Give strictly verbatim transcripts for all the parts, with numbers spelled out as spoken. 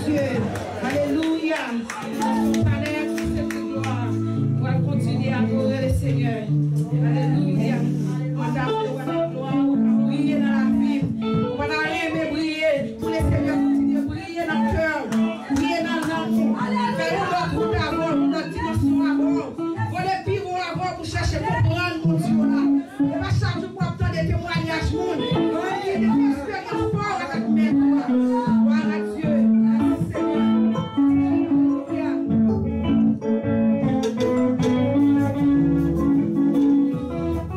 Dieu. Alléluia. Palais, cette gloire. On va continuer à adorer le Seigneur. Alléluia. On va la gloire, on va briller dans la vie. On va aimer briller. Pour le Seigneur continue à briller dans le cœur. Briller dans l'amour. Faire notre route avant, notre dimension avant. Pour les pires avant, pour chercher à comprendre mon Dieu là. Et pas chaque jour pour obtenir des témoignages. Il y a des expériences fortes avec mes doigts. Gloire à Dieu. Alléluia.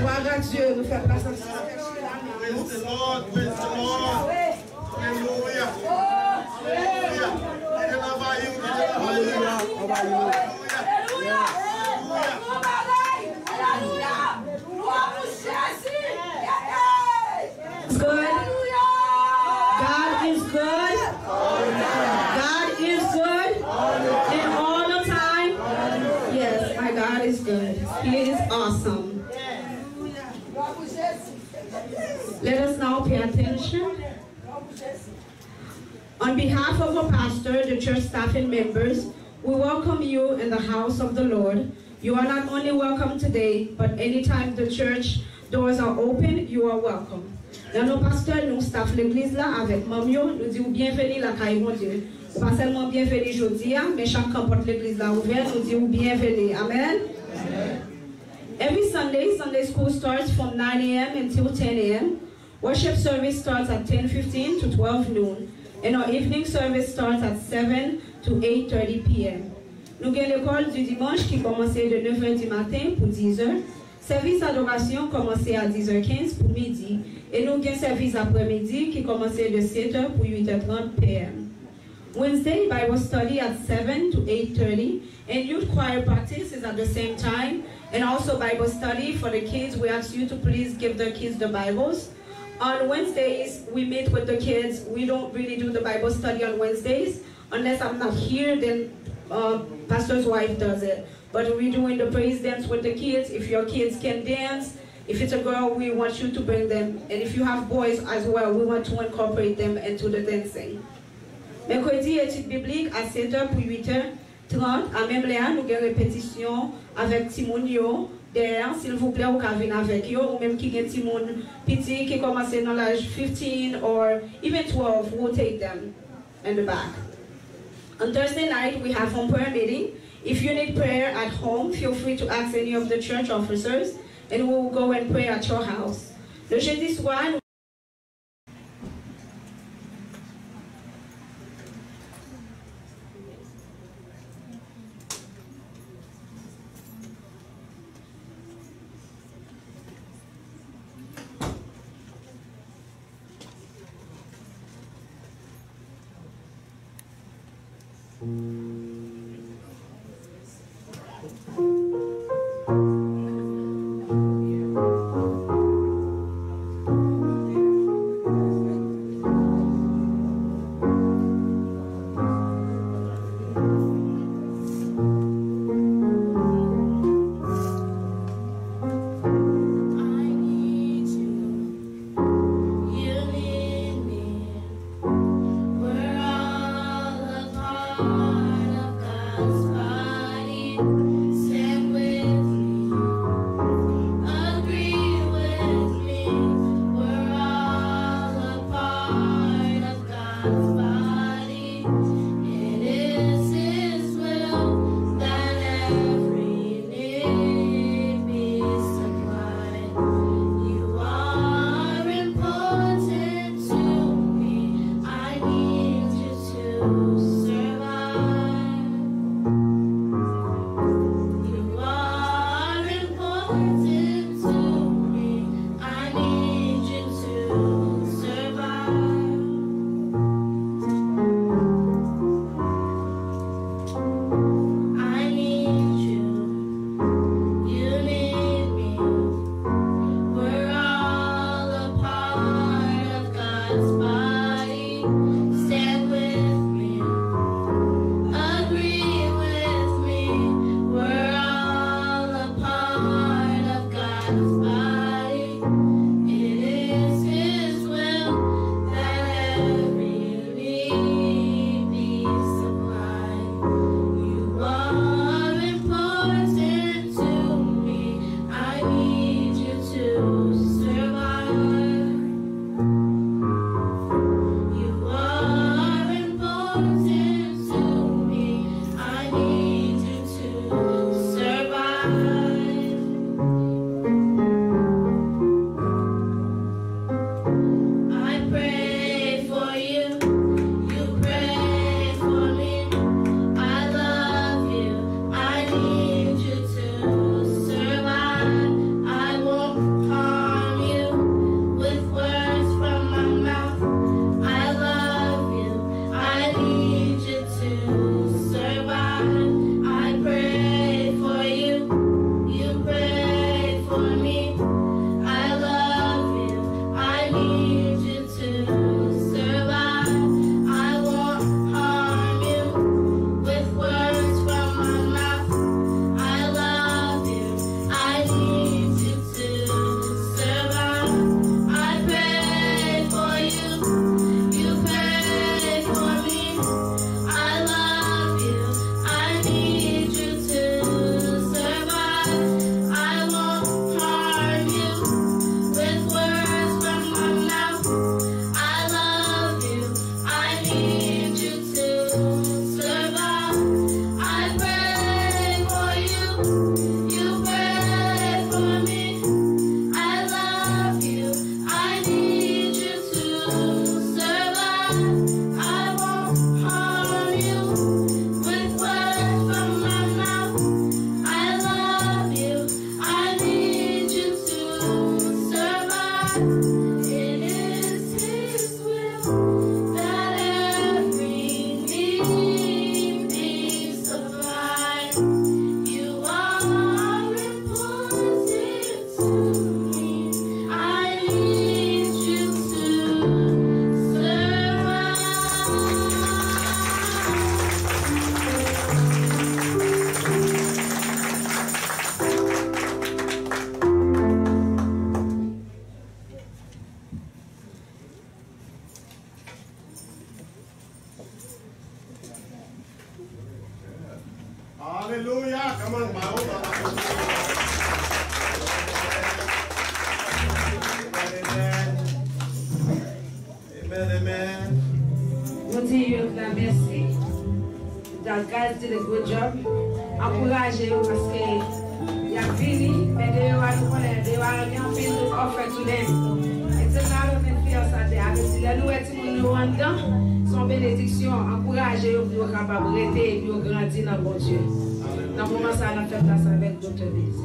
Gloire à Dieu, nous faisons place à ça. Praise the Lord, praise the Lord. Hallelujah. Hallelujah. Good. God is good. God is good. And all the time. Yes, my God is good. He is awesome. Let us now pay attention. On behalf of our pastor, the church staff and members, we welcome you in the house of the Lord. You are not only welcome today, but anytime the church doors are open, you are welcome. Dans nos pasteurs, nous staff l'église là avec Mamio, nous disons bienvenue la caille mon Dieu. Pas seulement bienvenue aujourd'hui, mais chaque porte l'église là ouverte, nous disons bienvenue. Amen. Amen. Every Sunday, Sunday school starts from nine A M until ten A M Worship service starts at ten fifteen to twelve noon. And our evening service starts at seven to eight thirty P M Nous avons l'école du dimanche qui commençait de neuf heures du matin pour dix heures. Service adoration commençait à dix heures quinze pour midi. Et nous avons service après-midi qui commençait de sept heures pour huit heures trente P M Wednesday, Bible study at seven to eight thirty. And youth choir practice is at the same time. And also Bible study for the kids. We ask you to please give the kids the Bibles. On Wednesdays, we meet with the kids. We don't really do the Bible study on Wednesdays. Unless I'm not here, then uh, pastor's wife does it. But we're doing the praise dance with the kids. If your kids can dance, if it's a girl, we want you to bring them. And if you have boys as well, we want to incorporate them into the dancing. Mercredi, étude biblique à sept heures pour huit heures trente. À même là, nous avons répétition avec Timonio. Derrière, s'il vous plaît, vous pouvez venir avec eux, ou même qui ont des Timon petit qui commence dans l'âge fifteen or even twelve, we'll take them in the back. On Thursday night, we have home prayer meeting. If you need prayer at home, feel free to ask any of the church officers, and we will go and pray at your house. Le jeudi soir, nous survive. Come on, Baron. Amen, amen. Nous disons merci. That guys did a good job. Encouragez-vous parce que il y a fini, mais they are going to offer to them. It's a lot of influence out there. Si la nous est nous en dedans, son bénédiction, encouragez-vous pour capable de rester et de grandir dans bon Dieu. Dans le moment ça, on a fait place avec docteur Bélizé.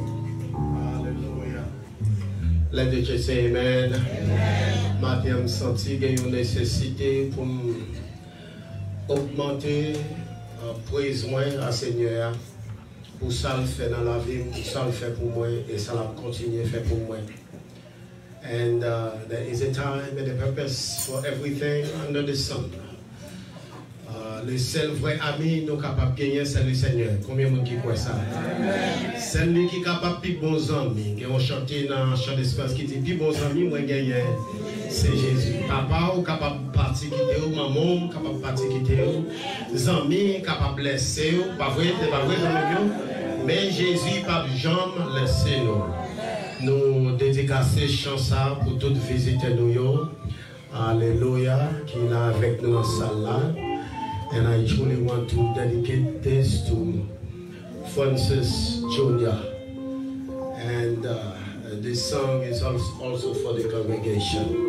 Let the church say amen. Amen. Matin, je senti qu'il y a une nécessité pour augmenter le besoin à Seigneur pour ça le faire dans la vie, pour ça le faire pour moi et ça va continuer à faire pour moi. And uh, there is a time and a purpose for everything under the sun. Uh, le seul vrai ami nous capables de gagner, c'est le Seigneur. Combien de monde qui croit ça? C'est lui qui est capable de bons amis. On chante dans le chant d'espace qui dit plus bons amis, moi gagner, c'est Jésus. Papa ou capable de partir quitter ou maman capable de partir quitter ou amis capable de laisser ou pas vrai, c'est pas vrai amis, mais Jésus pas jamais laisser nous. Nous dédicacer chant ça pour toute visite nous. Alléluia, qui est là avec nous dans la salle là. And I truly want to dedicate this to Francis Junior And uh, this song is also for the congregation.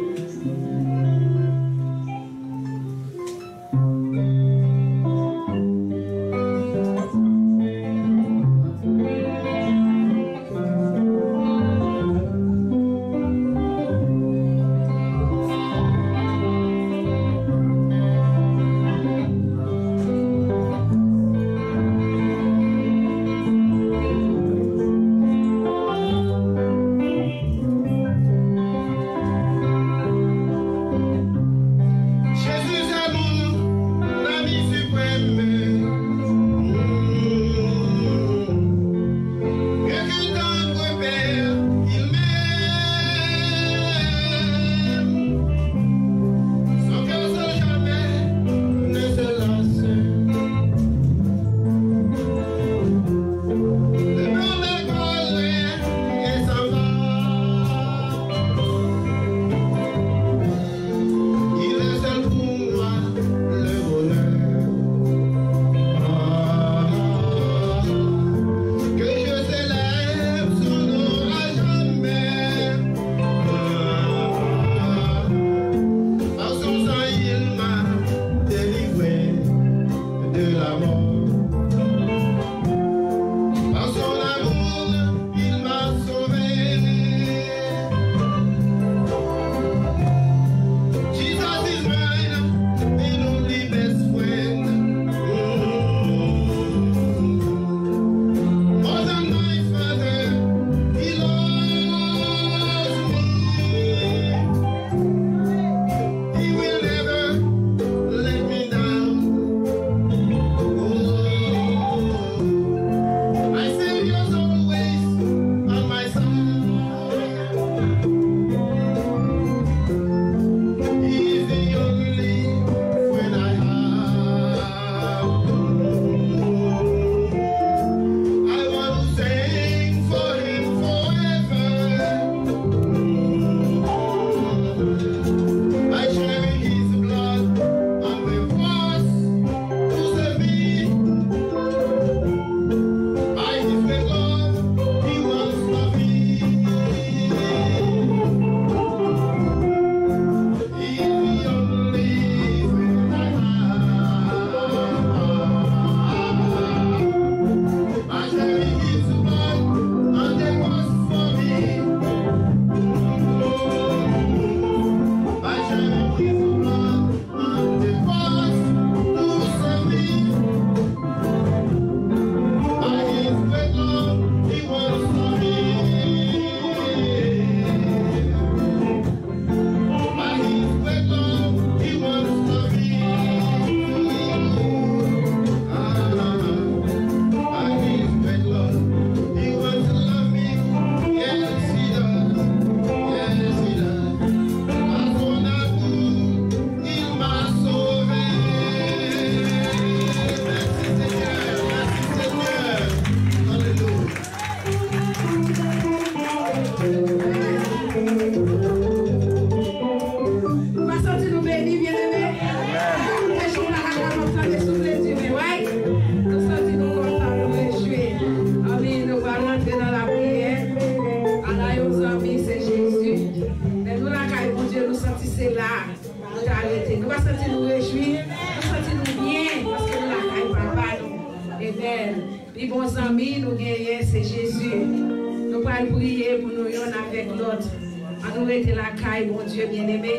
bons amis, nous gagnons, c'est Jésus. Nous allons prier pour nous yon avec l'autre. À nous rester la caille, bon Dieu bien-aimé.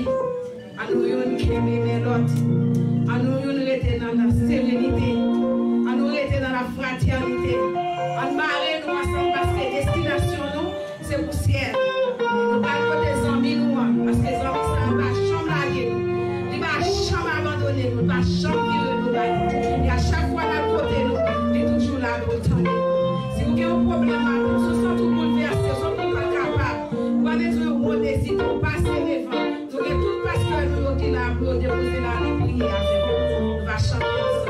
À nous yon qui aimer l'autre. À nous yon rester dans la sérénité. À nous rester dans la fraternité. À nous marrer nous ensemble parce que destination nous, c'est pour le ciel. Nous allons des amis nous, parce que les amis, ça ne va jamais laguer nous. Il ne va jamais abandonner nous. Il ne va jamais virer nous. Et à chaque fois, à côté nous, il est toujours là pour tendre. Si vous avez un problème à nous, si vous sentez tout bouleversé, si vous n'êtes pas capable, vous allez mettre un décide pour passer devant. Nous avons tout pasteur nous qui est là pour déposer la prière avec nous. On va chanter ensemble.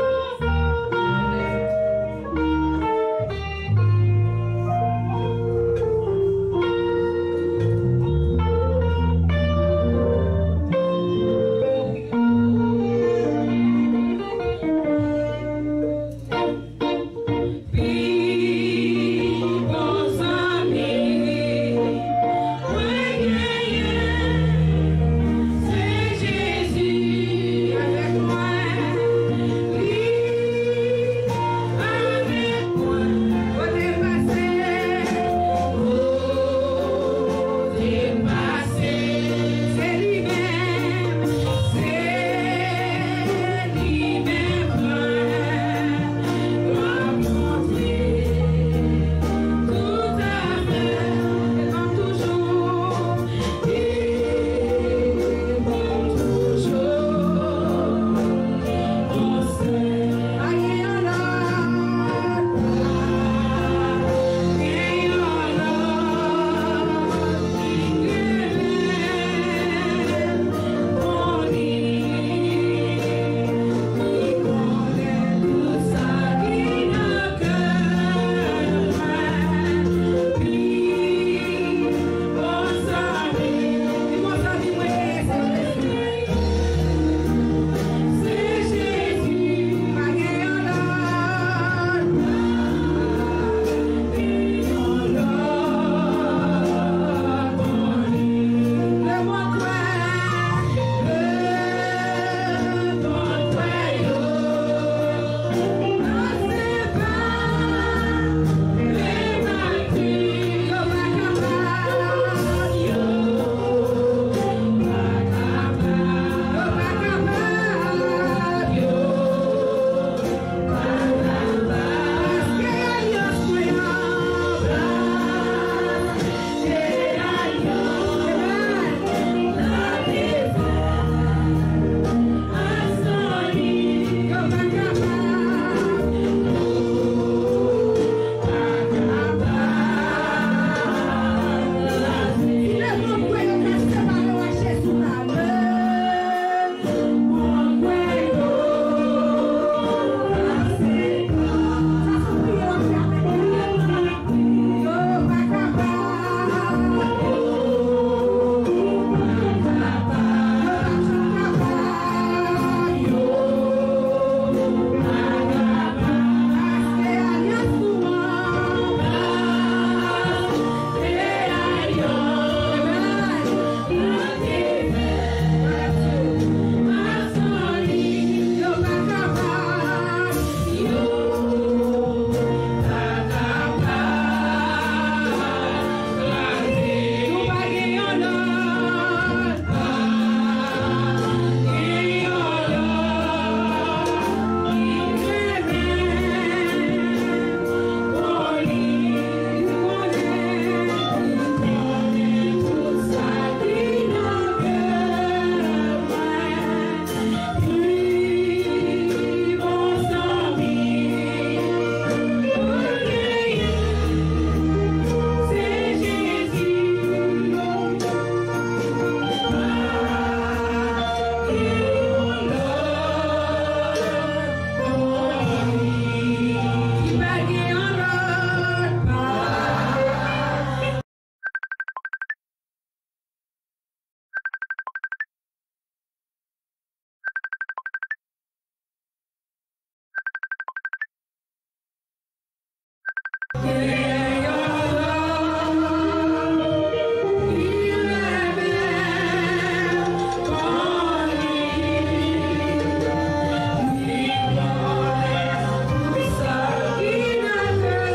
Thank you.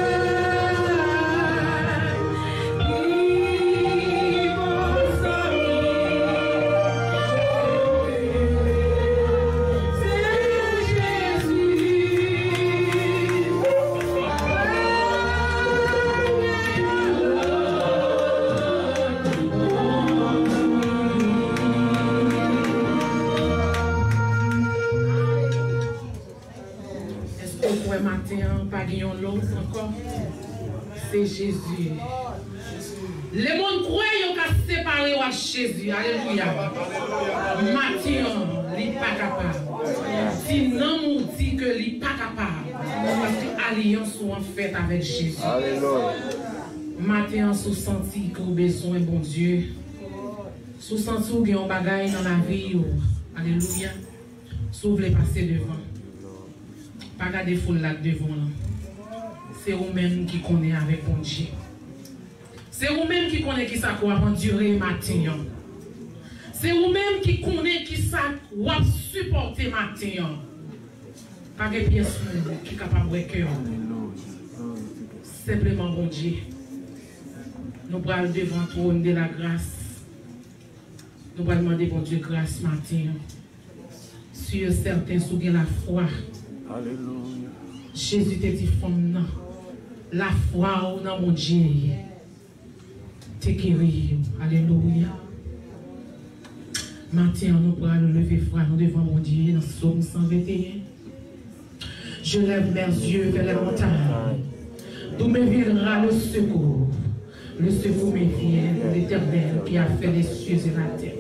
c'est Jésus. Les mondes croient qu'ils ont séparé à Jésus. Alléluia. Matthieu, il n'est pas capable. Sinon, on dit que il n'est pas capable. Parce que l'alliance sont en fait avec Jésus. Alléluia. Matthieu, sous senti que vous avez besoin, bon Dieu. Sous senti que vous avez un bagage dans la vie. Alléluia. Si vous voulez passer devant. Pas garder foule là devant. C'est vous-même qui connaissez avec bon Dieu. C'est vous-même qui connaissez qui ça va endurer matin. C'est vous-même qui connaissez qui ça va supporter matin. Pas de pièce qui est capable de cœur. Simplement bon Dieu. Nous allons devant le trône de la grâce. Nous allons demander bon Dieu grâce matin. Sur certains sous la foi. Alléluia. Jésus te dit femme non. La foi dans mon Dieu. Te guéri. Alléluia. Maintenant, nous allons lever foi nous devant mon Dieu dans Psaume cent vingt et un. Je lève mes yeux vers les montagnes. D'où me viendra le secours. Le secours me vient de l'Éternel qui a fait les cieux et la terre.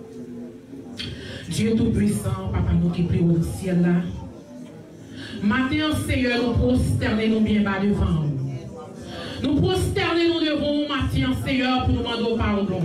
Dieu Tout-Puissant, Papa, nous qui prions au ciel là. Maintenant, Seigneur, nous prosternons bien bas devant nous. Nous prosternons devant maintenant, Seigneur, pour nous demander pardon.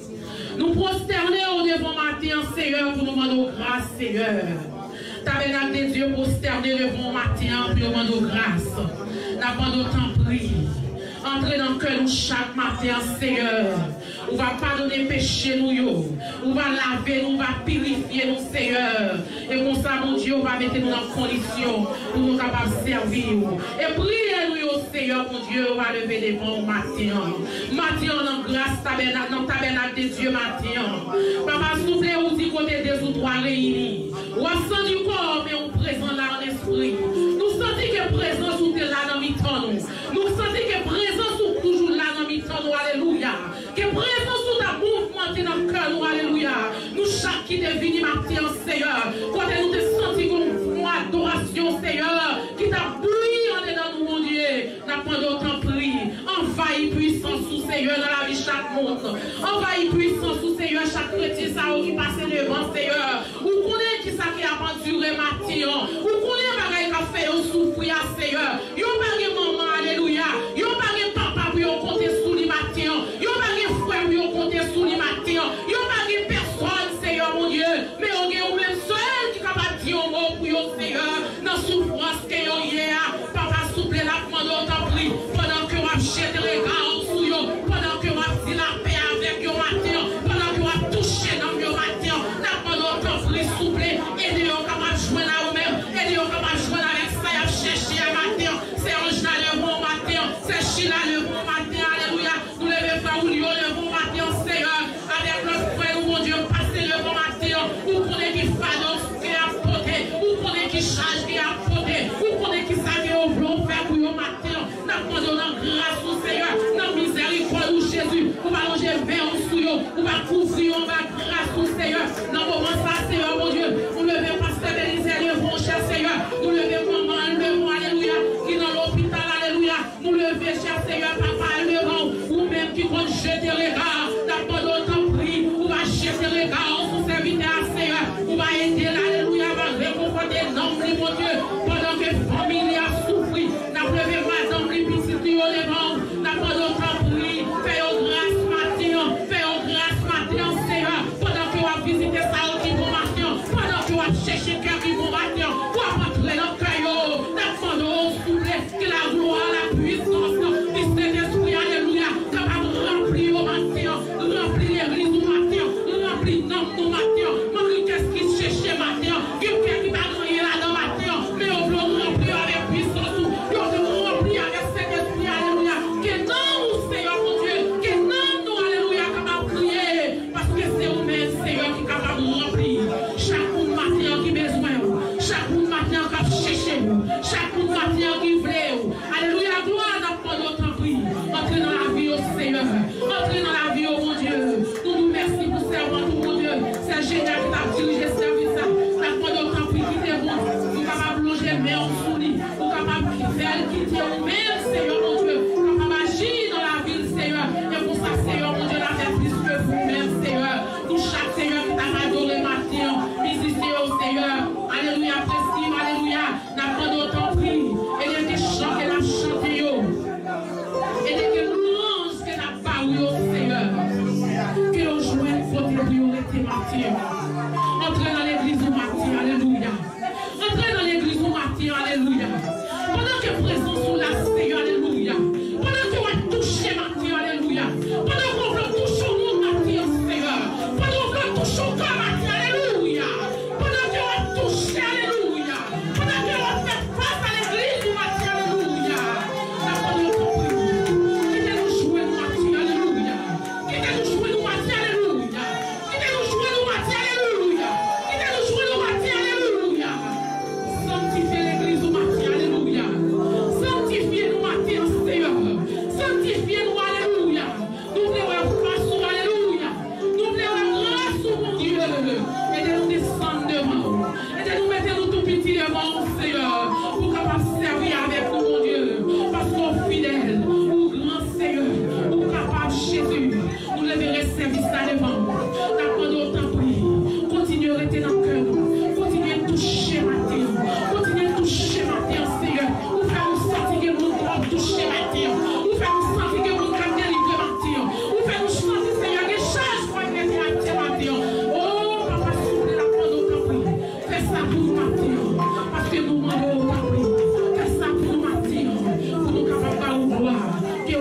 Nous prosternons devant maintenant, Seigneur, pour nous demander grâce, Seigneur. Tabernacle de Dieu, prosterné devant maintenant, pour nous demander grâce. N'avons autant prié. Entrez dans le cœur nous chaque matin, Seigneur. On va pardonner péché nous, on va laver nous, on va purifier nous, Seigneur. Et comme ça, mon Dieu, on va mettre nous dans condition pour nous capables de servir. Et priez nous, Seigneur, mon Dieu, on va lever des bons matin. Matin, dans grâce, tabernacle, dans tabernacle de Dieu, matin. Papa, soufflez ou dit côté des ou trois réunis. On a senti du corps, mais on présent là en esprit. Nous sentons que présence ou là dans mi-temps. Nous sentons que présence ou toujours là dans mi-temps. Alléluia. Que présence ou ta mouvement dans le cœur. Alléluia. Nous chaque qui devine matin, Seigneur. Quand nous te senti comme moi adoration, Seigneur, qui t'a brûlé en dedans nous, mon Dieu. N'a pas d'autant pris. Envahis puissance sous Seigneur dans la vie chaque monde. Envahis puissance sous Seigneur chaque chrétien ça qui passe devant Seigneur. Vous connaissez qui ça qui a enduré matin. Vous connaissez bagaille qui a fait souffrir Seigneur. Yo bagay maman alléluia. Yo bagay papa pour yo compter sous les matin. Yo bagay frère pour yo compter sous les matin. Yo bagay personne Seigneur mon Dieu. Mais on est même seul qui capable dire un mot pour yo Seigneur. Dans souffrance que yo hier. Papa souple la pendant autant pris. Pendant que on jette les regards sur yo. Pendant que on dit la paix avec yo matin. Pendant que on touche dans yo matin. La pendant autant pris souple. Aidez yo capable joindre à vous-même. Aidez yo capable joindre avec ça. Y a cherché un matin. C'est Angela le bon matin. C'est Sheila le bon matin. Alléluia. Nous levons pas ou le bon matin, Seigneur. Avec notre frère, mon Dieu, passez le bon matin. Vous connaissez qui fados qui a porté. Vous connaissez qui charge qui a porté. Vous connaissez qui savait au blanc faire pour le matin. Nous donnons grâce au Seigneur. Dans miséricorde au Jésus. Vous va longer vers sous vous. Vous va couvrir, on va grâce au Seigneur. Dans le moment ça, Seigneur, mon Dieu. Vous levez pasteur Belize, le bon cher Seigneur. Vous levez maman, le bon, alléluia. Qui dans l'hôpital, alléluia. Vous levez, cher Seigneur, papa, le bon. Ou même qui compte jeter les regards. N'a pas d'autant prix. Vous va jeter les regards sous serviteur, Seigneur. Vous va aider, alléluia. Va réconforter l'homme, mon Dieu. Pendant que famille a souffri. N'a levé madame, les petits tuyaux, les bons. N'a pas d'autant prix. Fais-au grâce matin. Fais-au grâce matin, Seigneur. Pendant que vous va visiter ça au qui bon matin. Pendant que vous va chercher quelqu'un qui bon matin. Vous va rentrer dans le caillot. N'a pas d'autant souffle. Que la gloire, la puissance. Du Saint-Esprit, alléluia. Capable de remplir au matin. Remplir l'église au matin. Remplir l'homme au matin. Marie, qu'est-ce qui cherche matin? Quelqu'un qui va gagner là dans matin. Mais on veut remplir avec puissance. On veut remplir avec Saint-Esprit, alléluia. Que non, Seigneur, mon Dieu. Que non, nous, alléluia, capable de prier. Parce que c'est vous-même, Seigneur, qui est capable de remplir. Chaque coup de matin qui besoin. Chaque coup de matin qui a cherché. Chaque coup de matin qui voulait. Alléluia, gloire n'a pas d'autre prix. Entrez dans la vie, au Seigneur. Entrez dans la vie, oh mon Dieu. Nous nous merci pour servir, mon Dieu. C'est génial que tu as dirigé ce service. N'a pas d'autre prix qui t'est bon. Nous sommes capables de loger, mais on sourit. Nous sommes capables de faire quitter nous-mêmes, Seigneur, mon Dieu. Nous sommes capables d'agir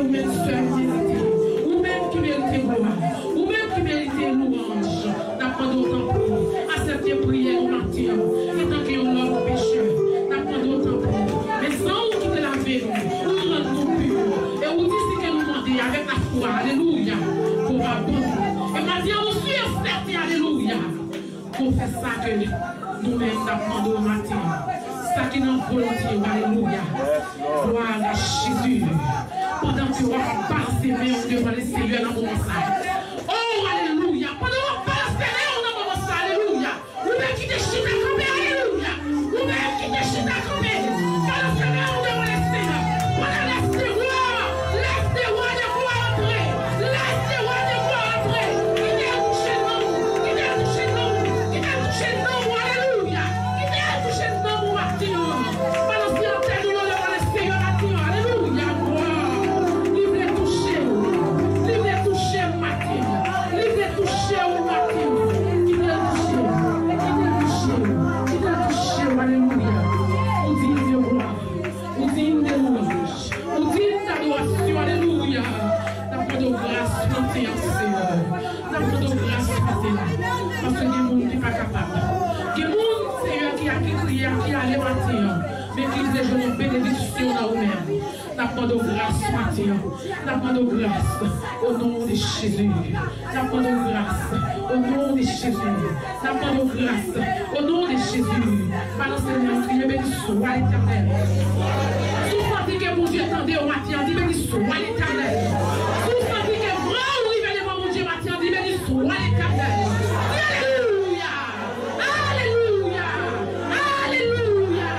vous-même seul méritez. Vous-même qui méritez gloire. Vous-même qui méritez louange. N'apprenez autant pour vous. Acceptez prière au matin. Et tant qu'il y a l'homme pécheur. N'apprenez autant pour vous. Mais sans vous quitter la vérité, vous rendez nous purs. Et vous dites ce que nous demandez avec la foi. Alléluia. Pour va bon. Et maintenant, nous suivons certes. Alléluia. Pour faire ça que nous-mêmes n'apprenons au matin. Ça qui nous volonté. Alléluia. Gloire à Jésus. Pendant que vous passez devant le Seigneur dans mon sac. Oh, alléluia. Pendant que vous passez dans mon sac. Alléluia. Vous-même qui déchirez la campée. Alléluia. Vous-même qui déchirez la campée. Pendant que vous devant le Seigneur. Pendant laisse les rois. Laisse les rois de gloire entrer. Laisse les rois de gloire entrer. Qui vient toucher nous. Qui vient toucher nous. Qui vient toucher nous. Alléluia. Qui vient toucher nous. Martin. Pendant que vous devant le Seigneur. Alléluia. Livre touché. Livre touché Martin. Livre touché au Martin. Qui vient toucher. Qui vient toucher. Qui vient toucher. Alléluia. On dit de gloire. On dit de louange. On dit d'adoration. Alléluia. D'après de grâce, montez en Seigneur. D'après de grâce, montez là. Parce que des gens qui ne sont pas capables. Des gens, Seigneur, qui a crié, qui a allé matin. Mais qui disent, je vous bénédiction dans vous-même. D'après de grâce, matin. D'après de grâce, au nom de Jésus. D'après de grâce, au nom de Jésus. D'après de grâce, au nom de Jésus. Par le Seigneur, criez, béni soit l'éternel. Si vous sentez que mon Dieu attendait au matin, dit béni soit l'éternel. Si vous sentez que vraiment vous arrivez devant mon Dieu matin, dit béni soit l'éternel. Alléluia! Alléluia! Alléluia!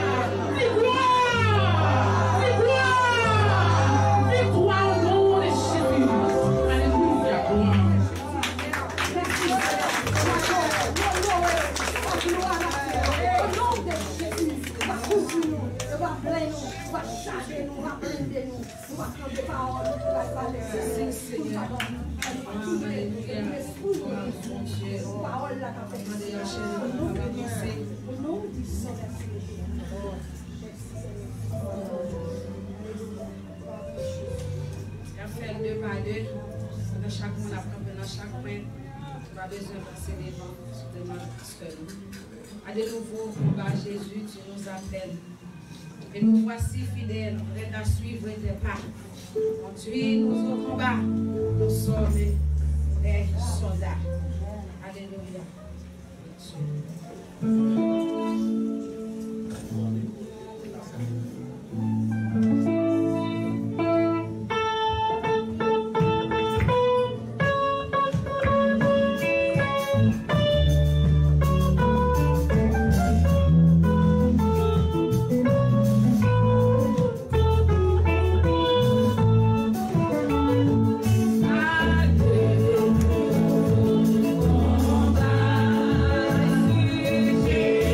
Victoire! Victoire! Victoire au nom de Jésus. Alléluia! Gloire. Deux par deux, dans chaque monde après, dans chaque main, tu vas besoin de passer devant, devant seul. À de nouveau, combat Jésus, tu nous appelles. Et nous voici fidèles, prêts à suivre tes pas. Conduis nous au combat, nous sommes des soldats. Alléluia. Yeah.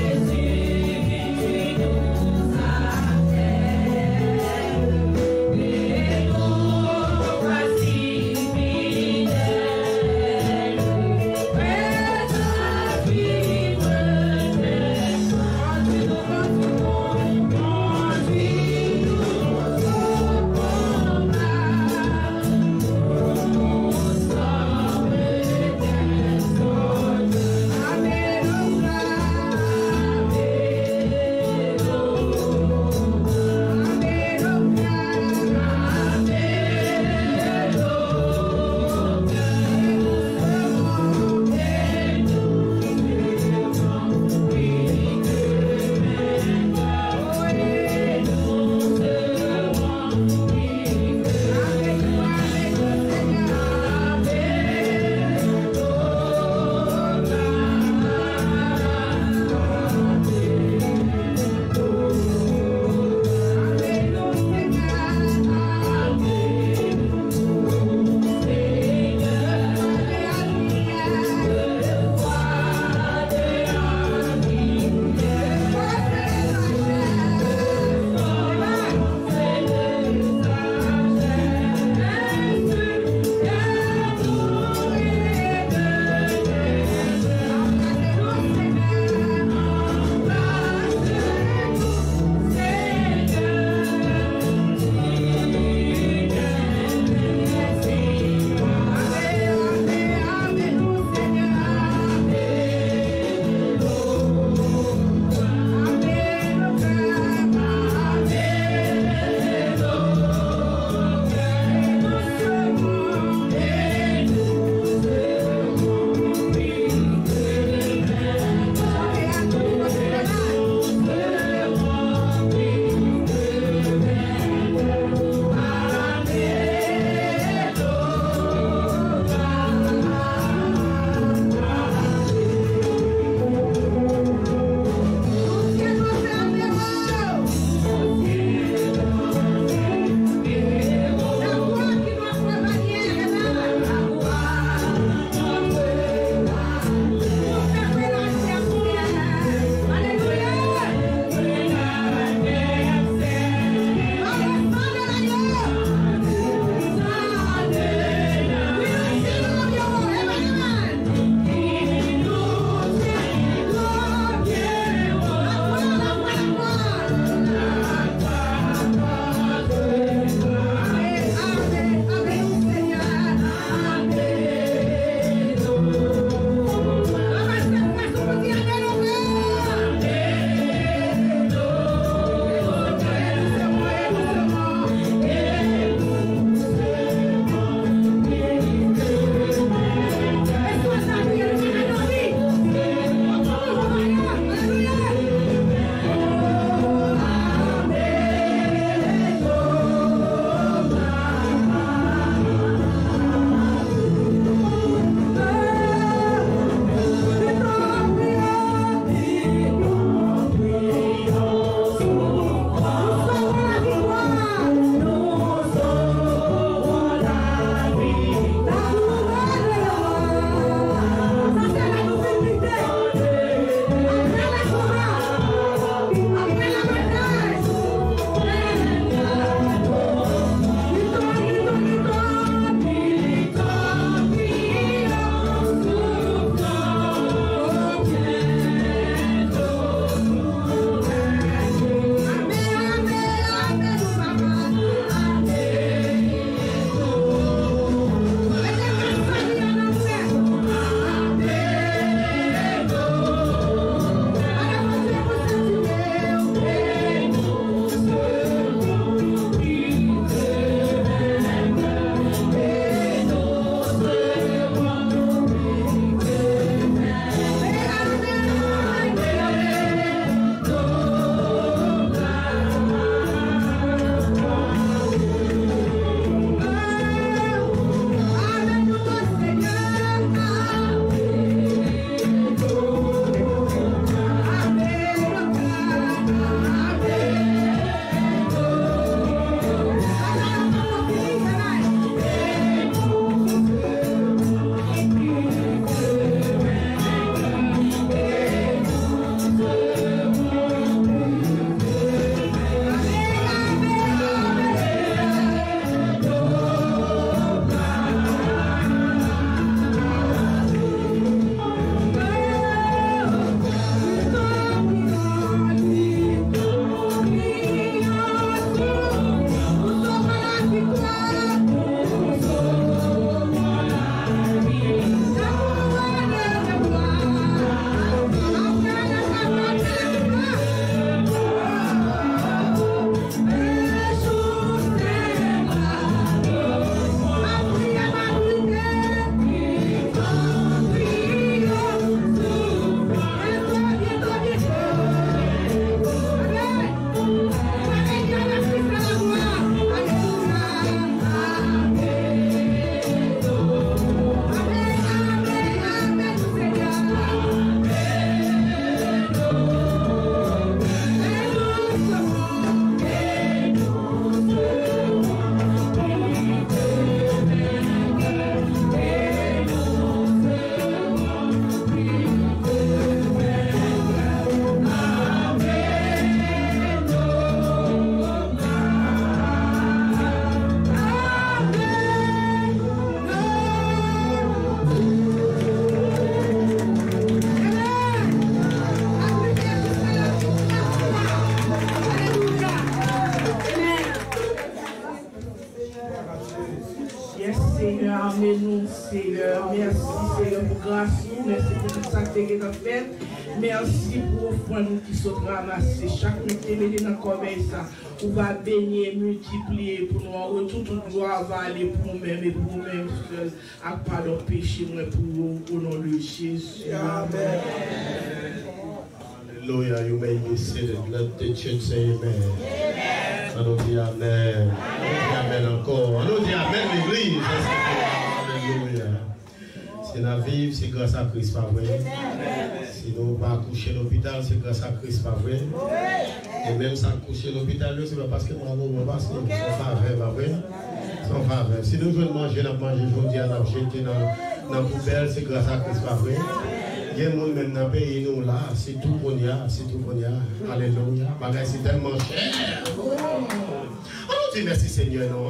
Yes, Seigneur, amen, Seigneur. Merci, Seigneur, pour grâce. Merci pour tout ça que tu as fait. Merci pour offrir nous qui sont ramassés. Chaque nous qui est dans le corps, on va bénir, multiplier pour nous en retour. Toute gloire va aller pour nous-mêmes et pour nous-mêmes seuls. À pas de péché, moi, pour nous, au nom de Jésus. Amen. Hallelujah. You may be seated. Let the church say amen. Amen. On nous dit amen. On nous dit amen encore. On nous dit amen l'église. Alléluia. C'est la vie, c'est grâce à Christ, pas vrai? Si nous pas coucher à l'hôpital, c'est grâce à Christ, pas vrai? Et même sans coucher à l'hôpital, c'est pas parce que nous avons passé. Son faveur, pas vrai? Son faveur. Si nous voulons manger, nous manger aujourd'hui, nous jeter dans la poubelle, c'est grâce à Christ, pas vrai? Il y a des gens même dans le pays, nous là, c'est tout qu'on y a, c'est tout qu'on y a. Alléluia. Bagay, c'est tellement cher. On nous dit merci Seigneur, non?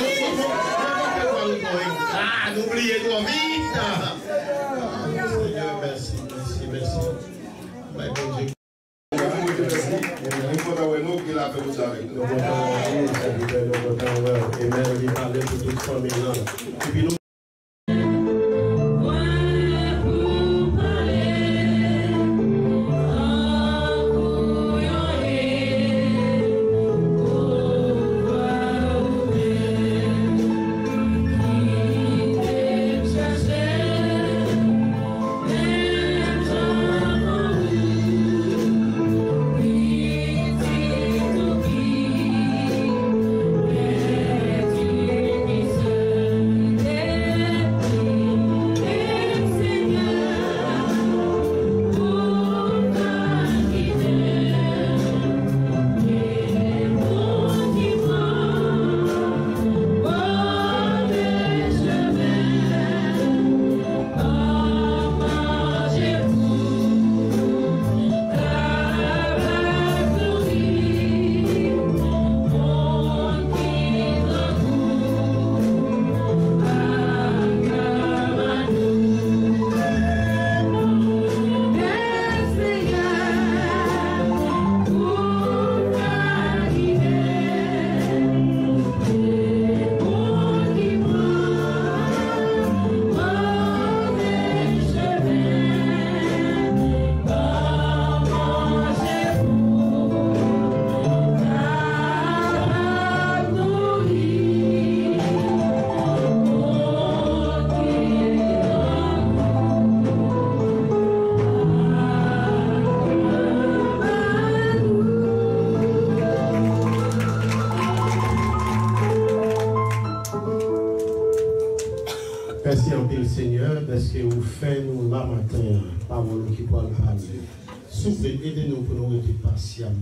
N'oubliez toi vite. Seigneur, merci, merci, merci. Bah, bon Dieu. Amen. Il parlait pour toute famille là. Et puis nous merci en pile Seigneur, parce que vous faites nous là matin, parole qui peut parler. Souple, aidez-nous pour nous rester patiemment.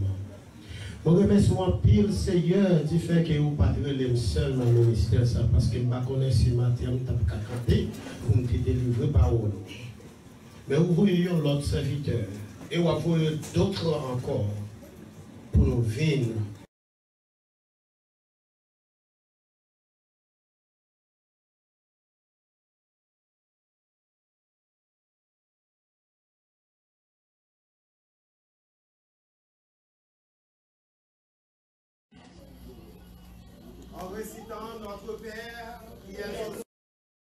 Je remercie en pile Seigneur du fait que vous ne pas les seul dans le ministère, ça, parce que je ne connais pas si matin, je ne pas capable pour me délivrer parole. Mais vous voyez l'autre serviteur, et vous voyez d'autres encore pour nous venir. En récitant notre Père qui est dans le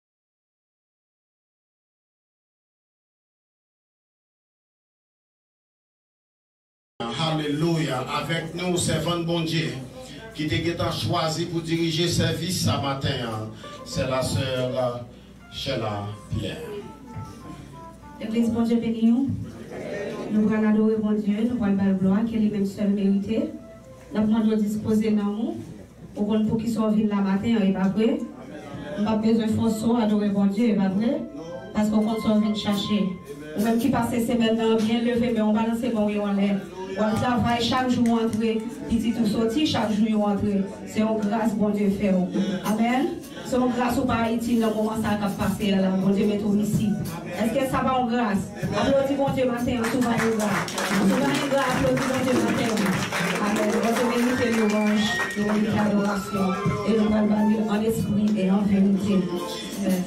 Alléluia. Avec nous, servant bon Dieu, qui t'a choisi pour diriger service ce matin. C'est la sœur Sheila Pierre. L'église, bon Dieu béni nous. Nous allons adorer bon Dieu, nous allons le gloire, qui est lui-même seul mérité. Nous allons disposer dans nous. Pour qu'ils soient venus la matin, et pas vrai. On n'a pas besoin de faire adorer bon Dieu, et pas vrai. Parce qu'on compte venir chercher. Ou même qui passe ces semaines bien levé, mais on balance bon et on l'air. On travaille chaque jour entrer, petit tout sorti, chaque jour entrer. C'est une grâce, bon Dieu, fait. Amen. C'est une grâce au Haïti, dans le moment ça a passé là, bon Dieu, met tout ici. Est-ce que ça va en grâce? Applaudis bon Dieu matin, tout va en grâce. Tout va en grâce, applaudis bon Dieu matin. Amen. Vous méritez l'orange, vous méritez l'adoration. Et nous allons en esprit et en vérité. Amen.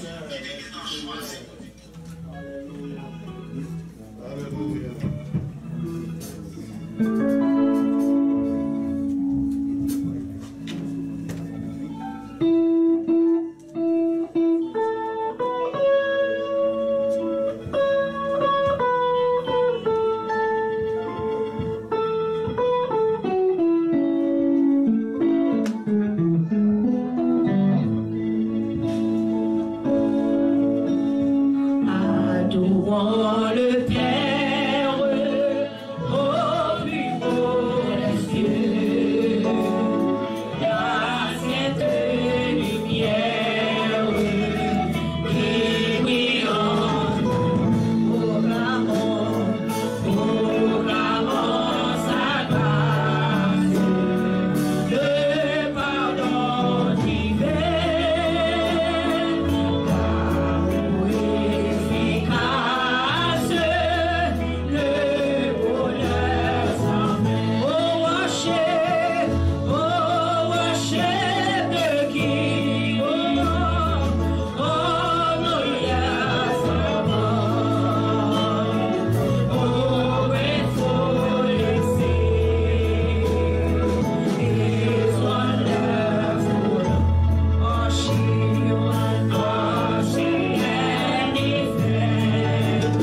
louons le Père au plus haut des cieux. La sainte lumière qui brille en nous, proclamons, proclamons sa grâce, le pardon divin, l'amour efficace, le bonheur sans fin. Oh, rocher, oh, rocher de qui, oh, oh, nos liens sans mort, oh, grateful laissé, is wonderful, oh, she, oh, she, and defender,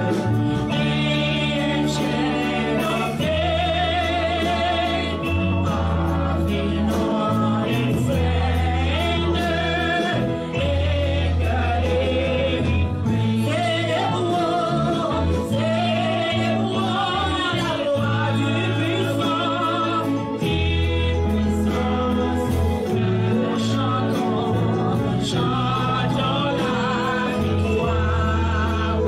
ancient of days, of ignorance splendor, égalé, célébrons, célébrons la gloire du puissant, du puissant souverain. Chantons, chantons la victoire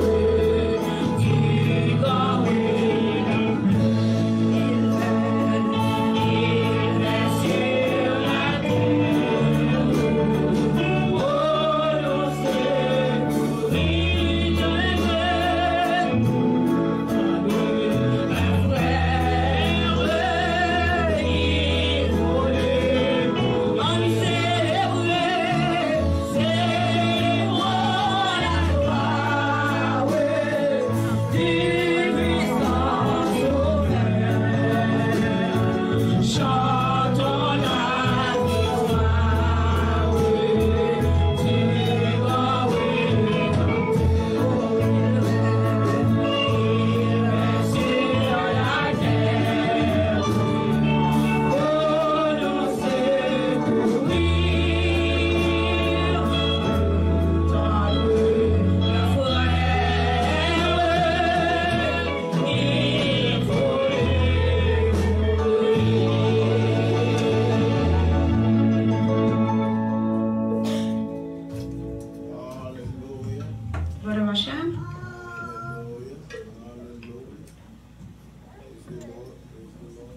du grand règne. Il règne sur la terre. Oh, nos secouris de l'hiver, un frère isolé, on célébrait, célébrons la gloire du puissant sauveur. Chantons la victoire du grand règne. Il règne sur la terre. Oh, nos secourir dans le frère Hallelujah. Brother Rasham. Hallelujah. Hallelujah. Praise the Lord. Praise the Lord.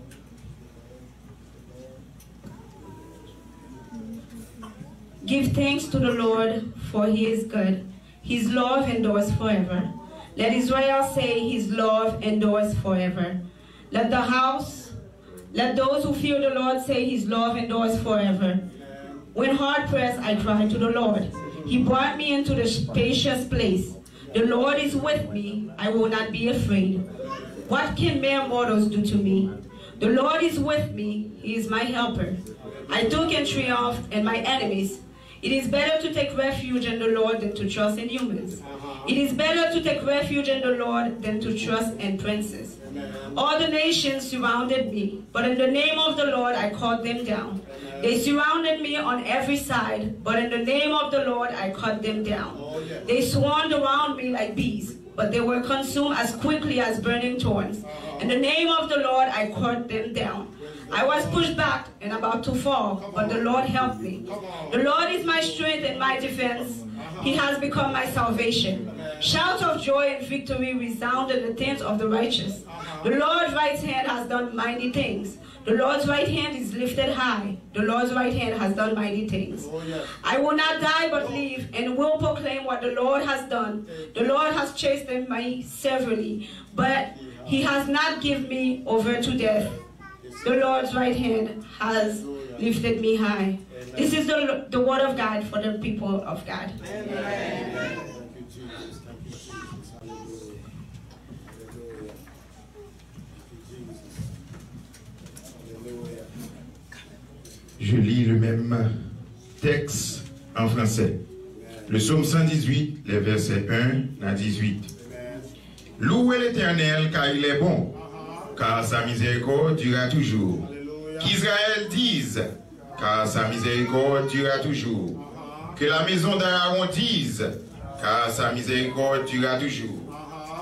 Give thanks to the Lord, for he is good. His love endures forever. Let Israel say, his love endures forever. Let the house, let those who fear the Lord say, his love endures forever. When hard pressed, I cried to the Lord. He brought me into the spacious place. The Lord is with me. I will not be afraid. What can mere mortals do to me? The Lord is with me. He is my helper. I took and triumphed and my enemies. It is better to take refuge in the Lord than to trust in humans. It is better to take refuge in the Lord than to trust in princes. All the nations surrounded me, but in the name of the Lord I caught them down. They surrounded me on every side, but in the name of the Lord I cut them down. They swarmed around me like bees, but they were consumed as quickly as burning thorns. In the name of the Lord I cut them down. I was pushed back and about to fall, but the Lord helped me. The Lord is my strength and my defense. He has become my salvation. Shouts of joy and victory resound in the tents of the righteous. The Lord's right hand has done mighty things. The Lord's right hand is lifted high. The Lord's right hand has done mighty things. I will not die but live and will proclaim what the Lord has done. The Lord has chastened me severely, but he has not given me over to death. The Lord's right hand has lifted me high. This is the, the word of God for the people of God. Amen. Thank you, Jesus. Thank you, Jesus. Hallelujah. Hallelujah. Thank you, Jesus. Hallelujah. Je lis le même texte en français. Le psaume cent dix-huit, les versets un à dix-huit. Louez l'Éternel car il est bon, car sa miséricorde durera toujours. Qu'Israël dise, car sa miséricorde durera toujours. Que la maison d'Aaron dise, car sa miséricorde durera toujours.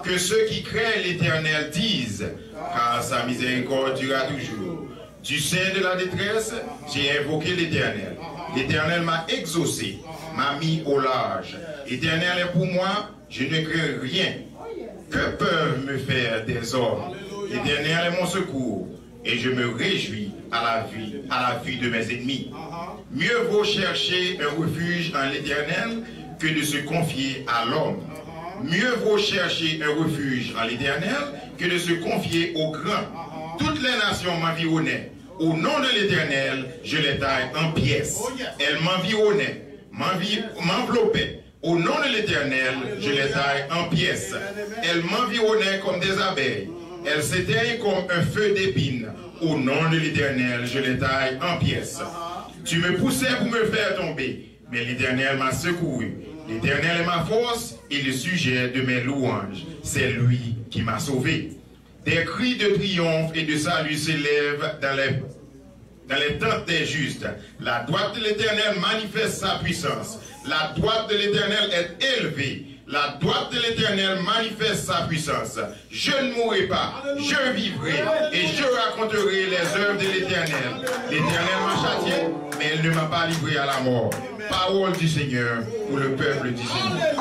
Que ceux qui craignent l'Éternel disent, car sa miséricorde durera toujours. Du sein de la détresse, j'ai invoqué l'Éternel. L'Éternel m'a exaucé, m'a mis au large. L'Éternel est pour moi, je ne crains rien. Que peuvent me faire des hommes? L'Éternel est mon secours, et je me réjouis à la vie, à la vie de mes ennemis. Mieux vaut chercher un refuge en l'Éternel que de se confier à l'homme. Mieux vaut chercher un refuge en l'Éternel que de se confier au grand. Toutes les nations m'environnaient. Au nom de l'Éternel, je les taille en pièces. Elles m'environnaient, m'enveloppaient. Au nom de l'Éternel, je les taille en pièces. Elles m'environnaient comme des abeilles. Elles s'éteignent comme un feu d'épines. Au nom de l'Éternel, je les taille en pièces. Tu me poussais pour me faire tomber, mais l'Éternel m'a secouru. L'Éternel est ma force et le sujet de mes louanges. C'est lui qui m'a sauvé. Des cris de triomphe et de salut s'élèvent dans les, dans les tentes des justes. La droite de l'Éternel manifeste sa puissance. La droite de l'Éternel est élevée. La droite de l'Éternel manifeste sa puissance. Je ne mourrai pas, je vivrai et je raconterai les œuvres de l'Éternel. L'Éternel m'a châtié, mais elle ne m'a pas livré à la mort. Parole du Seigneur pour le peuple du Seigneur.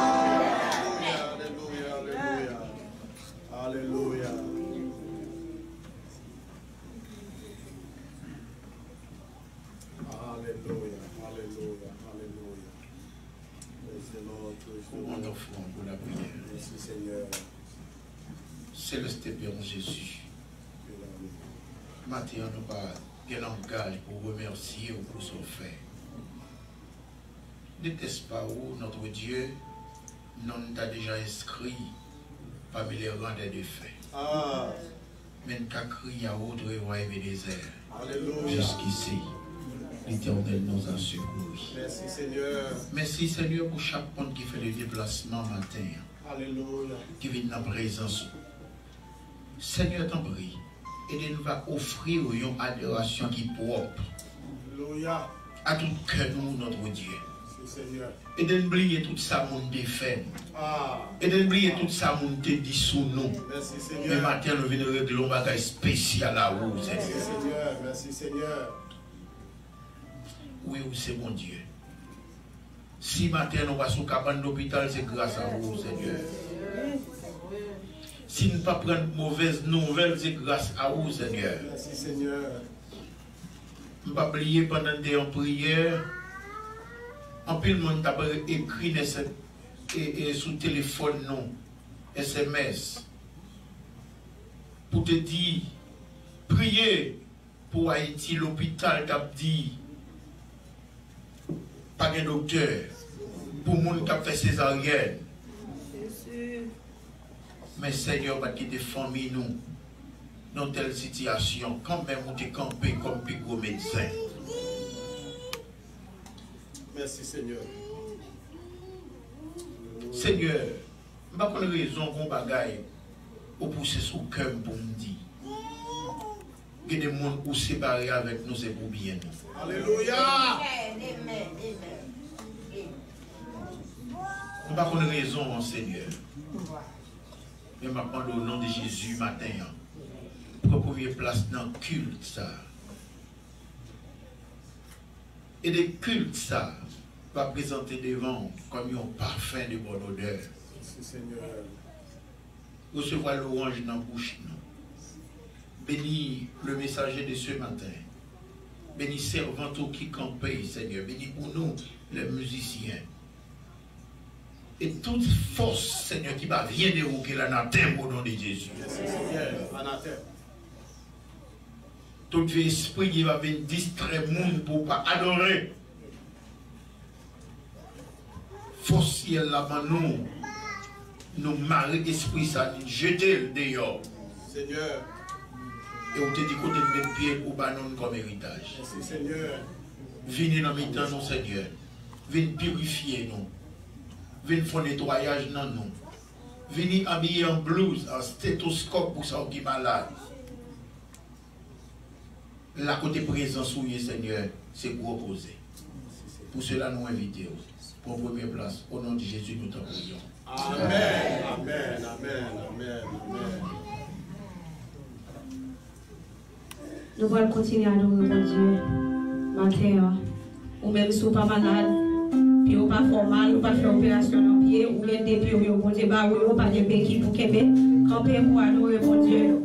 Alléluia, Alléluia. Alléluia, Alléluia, Alléluia. On offre pour la prière. Merci Seigneur. Céleste Père Jésus. Maintenant, nous pas quel langage pour remercier ou pour son fait. N'était-ce pas où notre Dieu non t'a déjà inscrit parmi les rangs des défaits. Ah. Mais nous avons crié à autre royaume et désert. Alléluia. Jusqu'ici, l'Éternel nous a secourus. Merci Seigneur. Merci Seigneur pour chaque monde qui fait le déplacement matin. Alléluia. Qui vient dans la présence. Seigneur, t'en prie. Et nous va offrir une adoration qui est propre. Alléluia. À tout cœur, nous, notre Dieu. Merci Seigneur. Et d'oublier tout ça, mon défait. Ah. Et d'oublier tout ça, mon te dit sous nous. Merci Mais Seigneur. maintenant, nous venons régler un bagage spécial à vous, Merci Seigneur. Seigneur. Merci Seigneur. Oui, oui, c'est mon Dieu. Si matin, nous passons au cabane d'hôpital, c'est grâce à vous, Seigneur. Si nous ne pas prendre de mauvaises nouvelles, c'est grâce à vous, Seigneur. Merci Seigneur. Je ne pas oublier pendant des en prière. En plus, le monde a écrit et, et sous téléphone, non, S M S, pour te dire, priez pour Haïti, l'hôpital t'a dit, pas de docteur, pour le monde qui a fait césarienne. Mais Seigneur, va qui défendre nous dans telle situation, quand même, on t'est campé comme plus gros médecin. Merci Seigneur. Seigneur, je n'ai pas raison pour bagaille pour pousser sous le cœur pour me dire que des gens pour séparer avec nous, c'est pour bien nous. Alléluia. Je n'ai pas raison, Seigneur. Mais je m'appelle au nom de Jésus matin pour première place dans le culte. Ça. Et des cultes, ça va présenter devant comme un parfum de bonne odeur. Merci Seigneur. Recevoir l'orange dans la bouche. Bénis le messager de ce matin. Bénis servant qui campait, Seigneur. Bénis pour nous, les musiciens. Et toute force, Seigneur, qui va venir dérouler l'anathème au nom de Jésus. Merci Seigneur. Anathème. Tout esprit qui va venir distraire le monde pour ne pas adorer. Force ciel là-bas, nous, nous marrer esprit, ça, nous jeter le dehors. Seigneur. Et on te dit qu'on te met pied ou pas non comme héritage. Merci Seigneur. Venez dans mes temps, non Seigneur. Venez purifier nous. Venez faire nettoyage dans nous. Venez habiller en blouse, en stéthoscope pour ça qui est malade. La côté présence, oui, Seigneur, c'est pour opposer. Pour cela, nous invitons. pour première place. Au nom de Jésus, nous t'en prions. Amen. Amen. Amen. Amen. Amen. Nous allons continuer à adorer mon Dieu. Matin, ou même si vous n'êtes pas malade, puis vous n'êtes pas fort mal, vous n'êtes pas fait opération dans le pied, ou même des pieds, vous n'êtes pas vous pas de béquille pour qu'aimer. Campez pour adorer mon Dieu.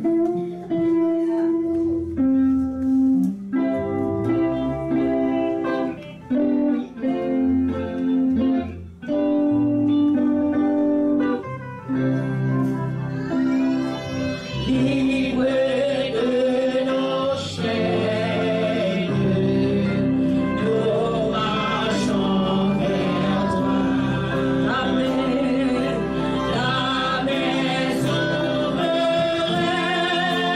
La maison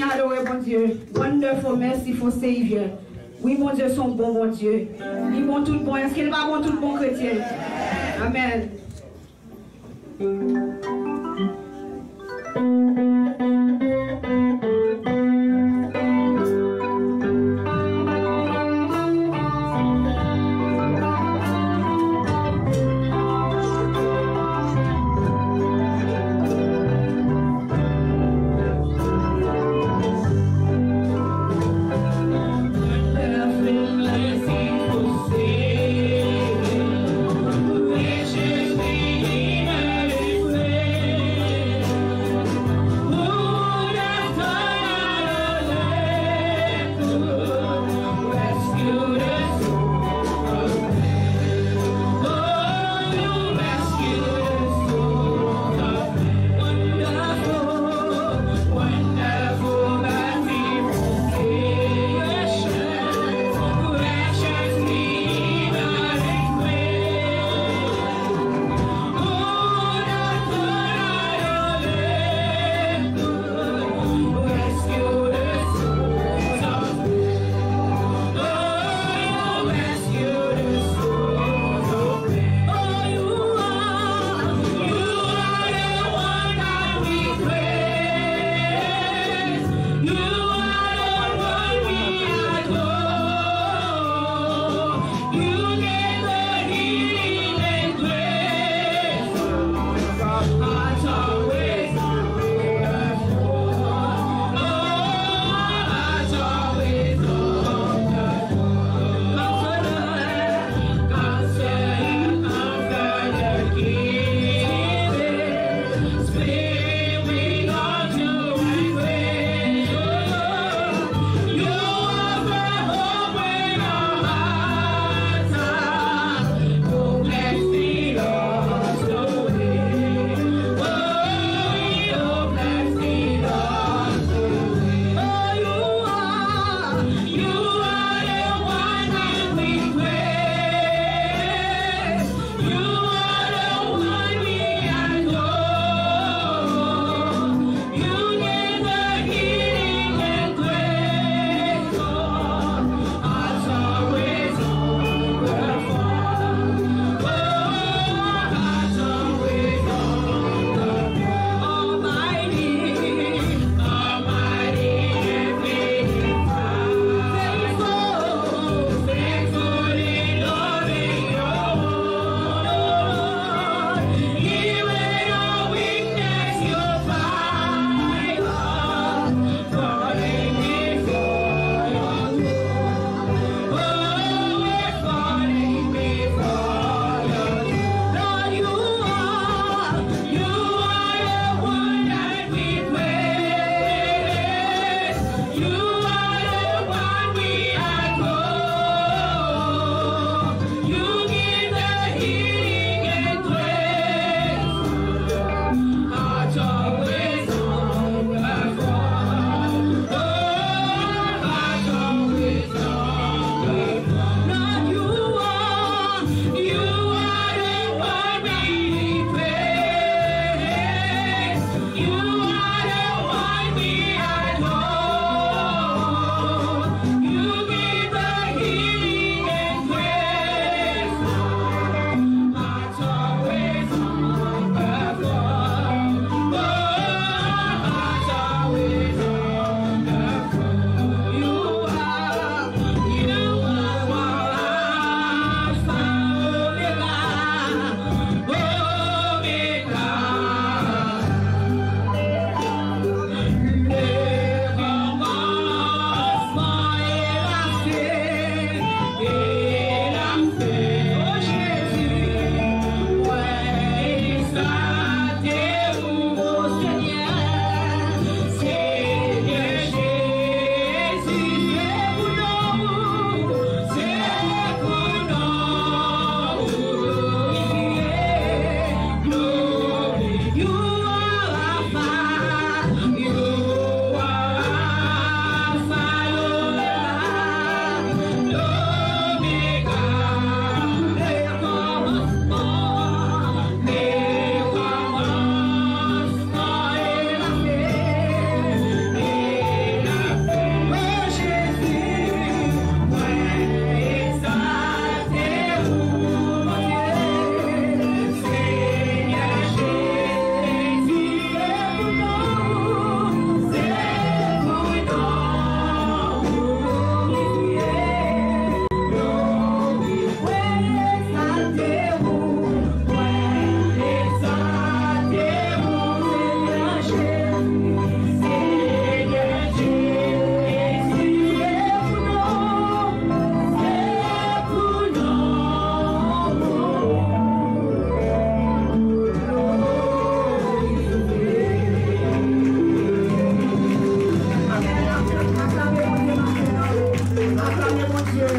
adorer, bon Dieu. Wonderful, merciful Savior. Oui, mon Dieu, son bon, bon Dieu. Il est bon tout bon. Est-ce qu'il va bon tout bon chrétien? Amen. Worship me, my Acclamez mon Dieu.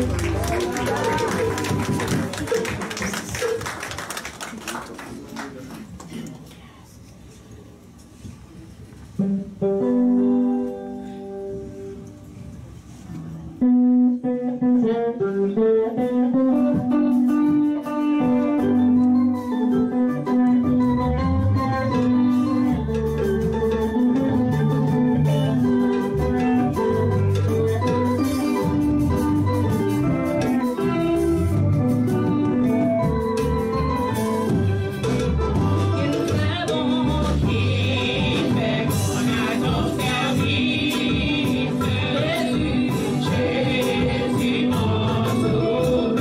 Jésus, mon sauveur.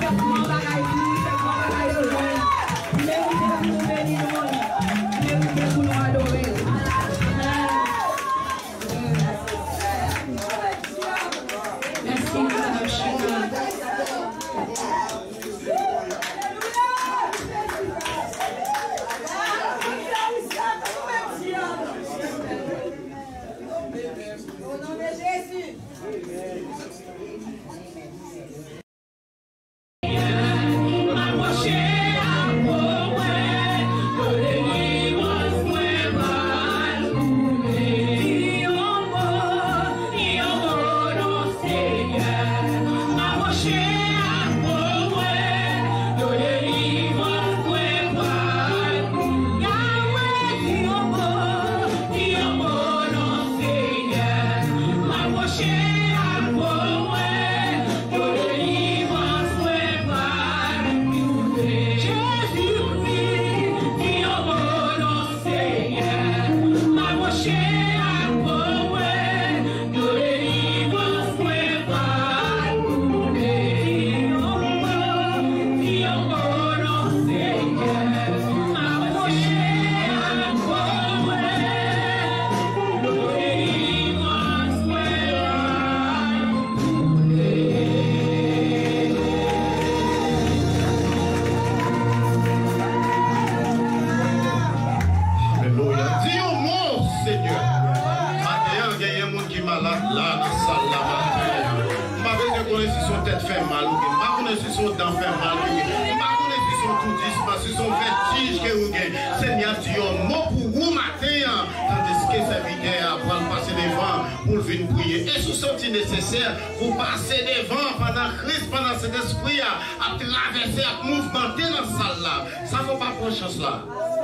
Nécessaire pour passer devant pendant Christ, pendant cet esprit à traverser, à mouvementer dans la salle là. Ça ne faut pas prendre chance là.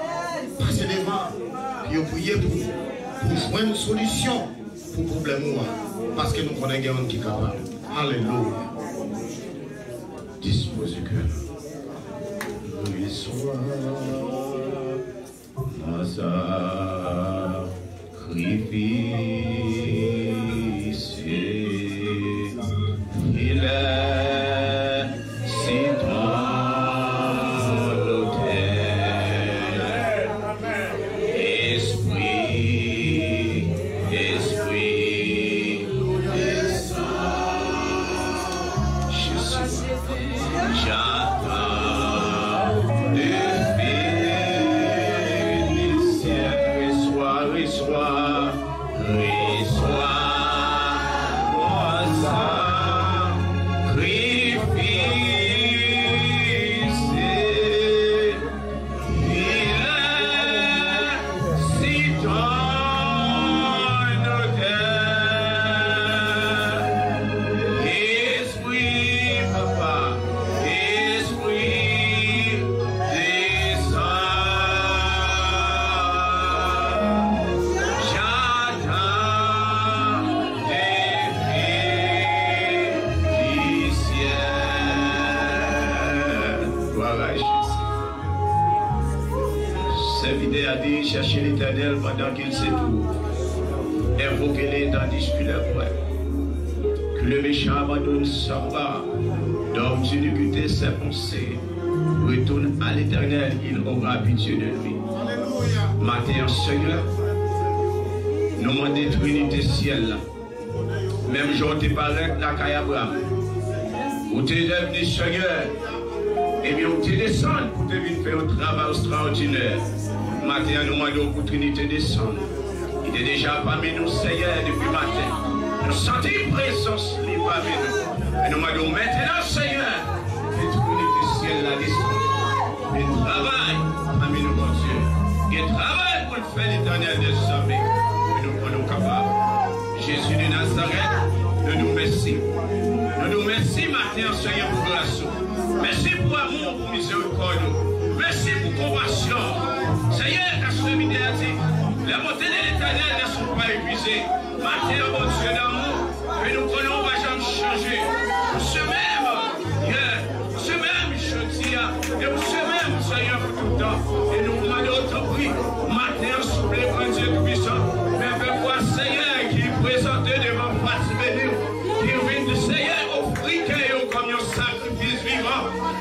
Passer devant, puis prier pour, pour trouver une solution pour le problème. Parce que nous connaissons quelqu'un qui est capable. Alléluia. Disposez que lui soit à sacrifice. Il est si dans l'autel. Esprit, esprit, descends. Jésus, j'attends le Fils du ciel. Reçois, reçois, reçois. Cherchez l'Éternel pendant qu'il se trouve. Invoquez-les tandis qu'il est prêt. Que le méchant abandonne son bas. Dorme sur l'iniquité ses pensées. Retourne à l'Éternel, il aura pitié de lui. Matin, Seigneur, nous m'en détruit tes ciel. Même jour, tu parais la caille Abraham. Où tu es devenu Seigneur, et bien où tu descends pour te venir faire un travail extraordinaire. Matin, nous demandons pour Trinité descendre. Il est déjà parmi nous, Seigneur, depuis matin. Nous sentons une présence libre avec nous. Et nous demandons maintenant, Seigneur, que Trinité ciel la descende. Et travail parmi nous, mon Dieu. Et travail pour le faire l'éternel des armées. Et nous prenons capables. Jésus de Nazareth, nous nous remercions. Nous nous remercions matin, Seigneur, pour grâce. Merci pour amour, pour miséricorde. Merci pour compassion. Seigneur, à ce midi, la montée de l'éternel ne sont pas épuisées. Matin, mon Dieu d'amour, que nous prenons, va jamais changer. Pour ce même, pour ce même jeudi, et pour ce même, Seigneur, pour tout le temps. Et nous demandons ton prix. Matin, souple, grand Dieu tout-puissant. Mais avec moi, Seigneur, qui est présenté devant face bénie, qui vient de Seigneur, offrir comme un sacrifice vivant.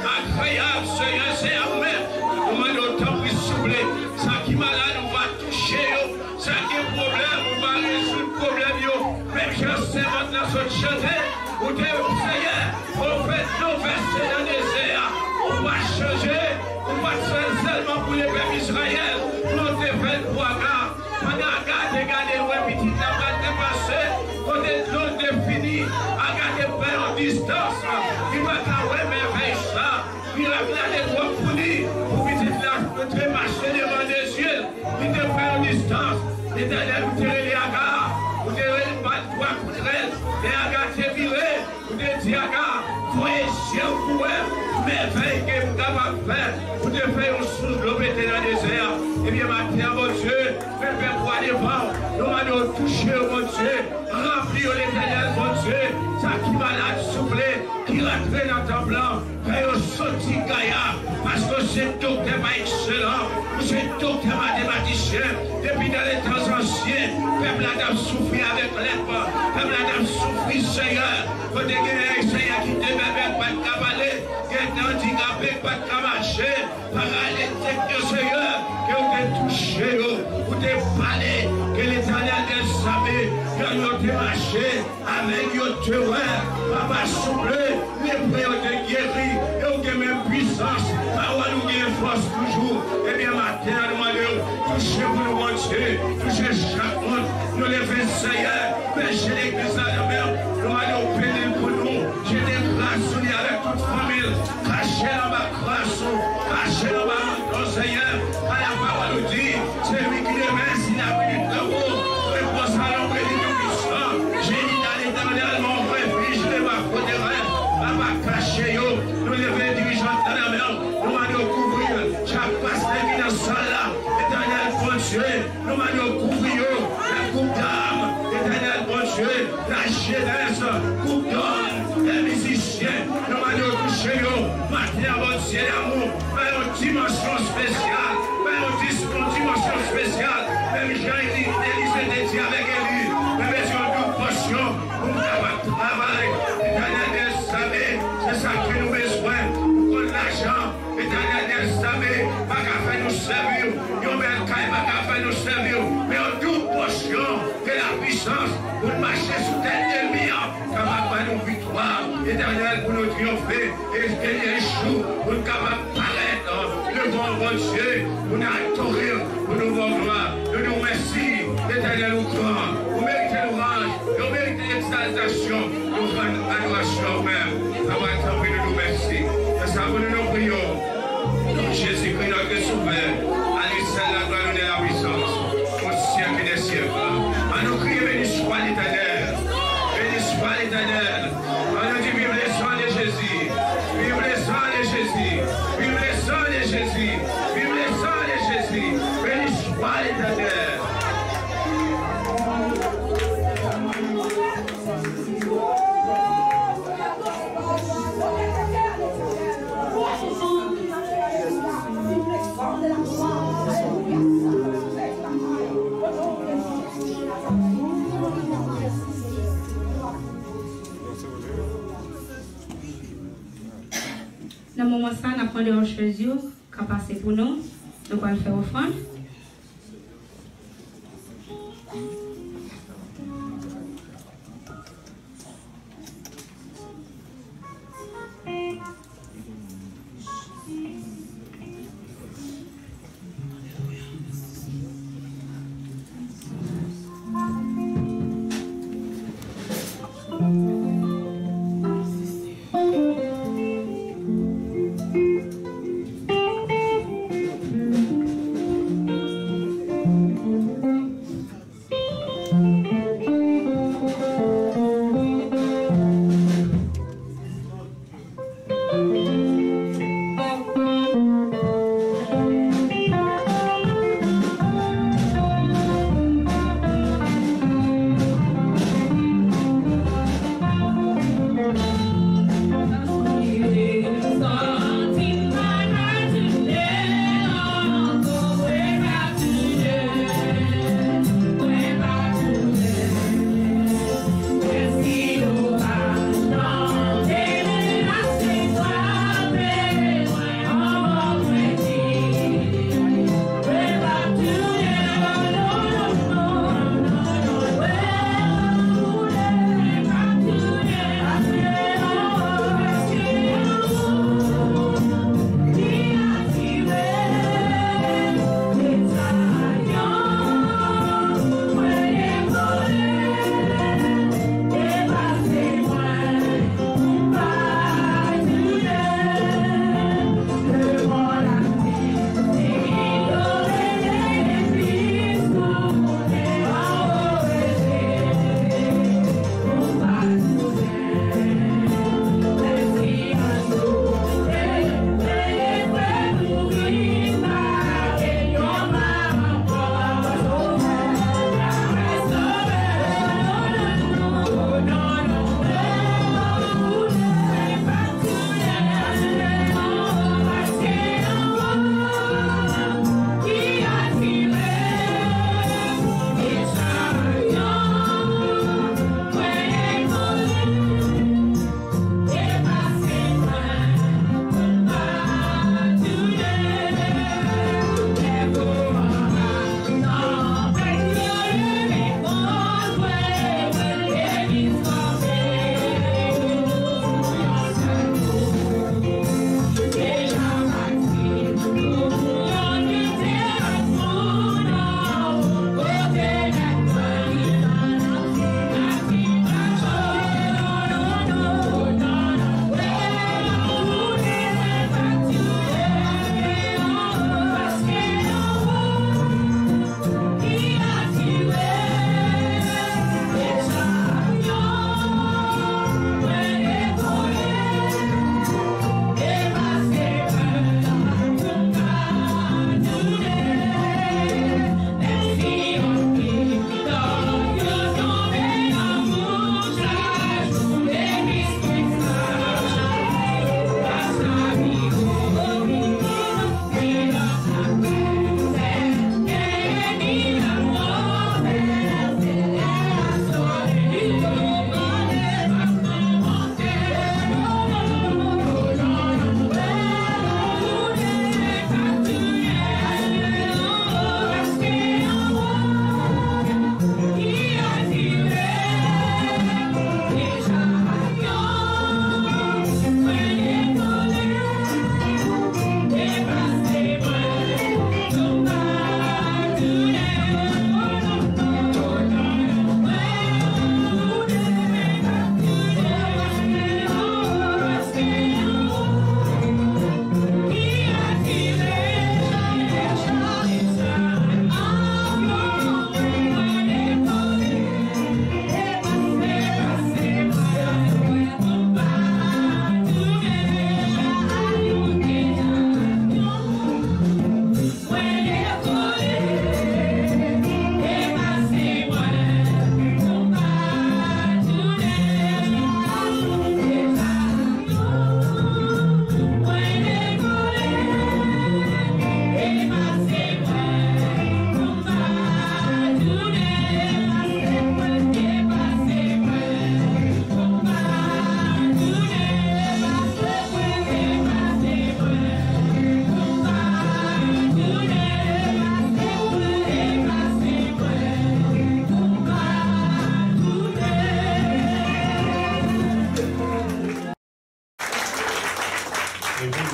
Incroyable, Seigneur, c'est amen. Nous demandons autant pour souffler. Ça qui est malade, on va toucher. Ça qui est problème, on va résoudre le problème. Même si on sait maintenant ce chanter, ou Dieu, Seigneur, on fait nos versets dans le désert. On va changer. On va faire seulement pour les peuples Israël. Nous te fait pour Agar. Pendant Agar, regardez, ouais, petit Agar dépassé. Quand l'autre est fini, Agar est fait en distance. Il va t'avoir merveille ça. Il a plein de doigts punis. Pour petit là, notre marché devant des yeux. Il te fait en distance. L'éternel, vous tirez les Agar. Vous tirez les balles droits contre elle. Et Agar t'est viré. Vous te dites Agar, voyez si vous pouvez. Merveille que vous avez fait. Vous devez faire une source de l'eau dans le désert. Et bien maintenant, mon Dieu, faites pour aller devant. Nous allons toucher, mon Dieu. Remplir l'éternel, mon Dieu. Ça qui malade, souffler, qui rentre dans ton blanc. Faites un sorti Gaïa. Parce que c'est docteur pas excellent. C'est docteur mathématicien. Depuis dans les temps anciens, peuple a souffert avec l'être. Peuple a souffert, Seigneur. Quand il y a un Seigneur qui te met pas de cavaler. Handicapé, pas de marcher, paralytique, Seigneur, que vous êtes touché, vous êtes parlé, que l'éternel est savé, que vous êtes marché, avec votre terreur, papa soufflé, les prêts ont été guéris, et vous avez même puissance, parole nous gagne force toujours, et bien maintenant, nous allons toucher pour nous monter, toucher chaque monde, nous lever Seigneur, pécher l'église à la mer, nous allons bénir pour nous, j'ai des grâces unis avec toute famille. Cachez dans ma grâce, cachez dans ma mon Seigneur, à la parole nous dit, c'est lui qui le met, s'il a pris du tambour, et pour ça l'ombre du puissant, j'ai dit dans l'éternel, mon refuge, je ma côté, à ma caché, nous lever dirigeants dans la mer, nous allons couvrir, chaque pasteur qui est dans ce là, éternel bon Dieu, nous allons couvrir, la coupe d'âme, éternel bon Dieu, la jeunesse, coupe d'âme, les musiciens, nous allons toucher, maintenant, bon Dieu, l'amour, une dimension spéciale, une dimension spéciale, même Jean-Élie, Élisée dit avec Élie, même si on nous potion, pour travailler, l'éternel savait, c'est ça que nous besoin, pour l'argent, l'éternel savait, pas qu'à faire nous servir, nous même pas qu'à faire nous servir, mais on nous potion, que la puissance, pour marcher sous tête ennemie, capable de nous victoire, l'éternel pour nous triompher, et qu'il échoue, pour nous capables de paraître, le bon bon Dieu, pour nous adorer, pour nous voir gloire, de nous merci, l'éternel nous grand, vous méritez l'orange, vous méritez l'exaltation, nous rendons adoration même, avoir tempé de nous merci, c'est ça que nous nous prions, Jésus-Christ notre sauveur, à lui seul la gloire et la puissance, au siècle des siècles, à nous crier, béni soit l'éternel, béni soit l'éternel, à nous dire, vive les soins de Jésus, vive les soins de Jésus, vive les soins de Jésus, vive les soins de Jésus, béni soit l'éternel. Dans le moment ça, nous avons pris des choses qui ont passé pour nous. Nous allons faire offrande. Thank you.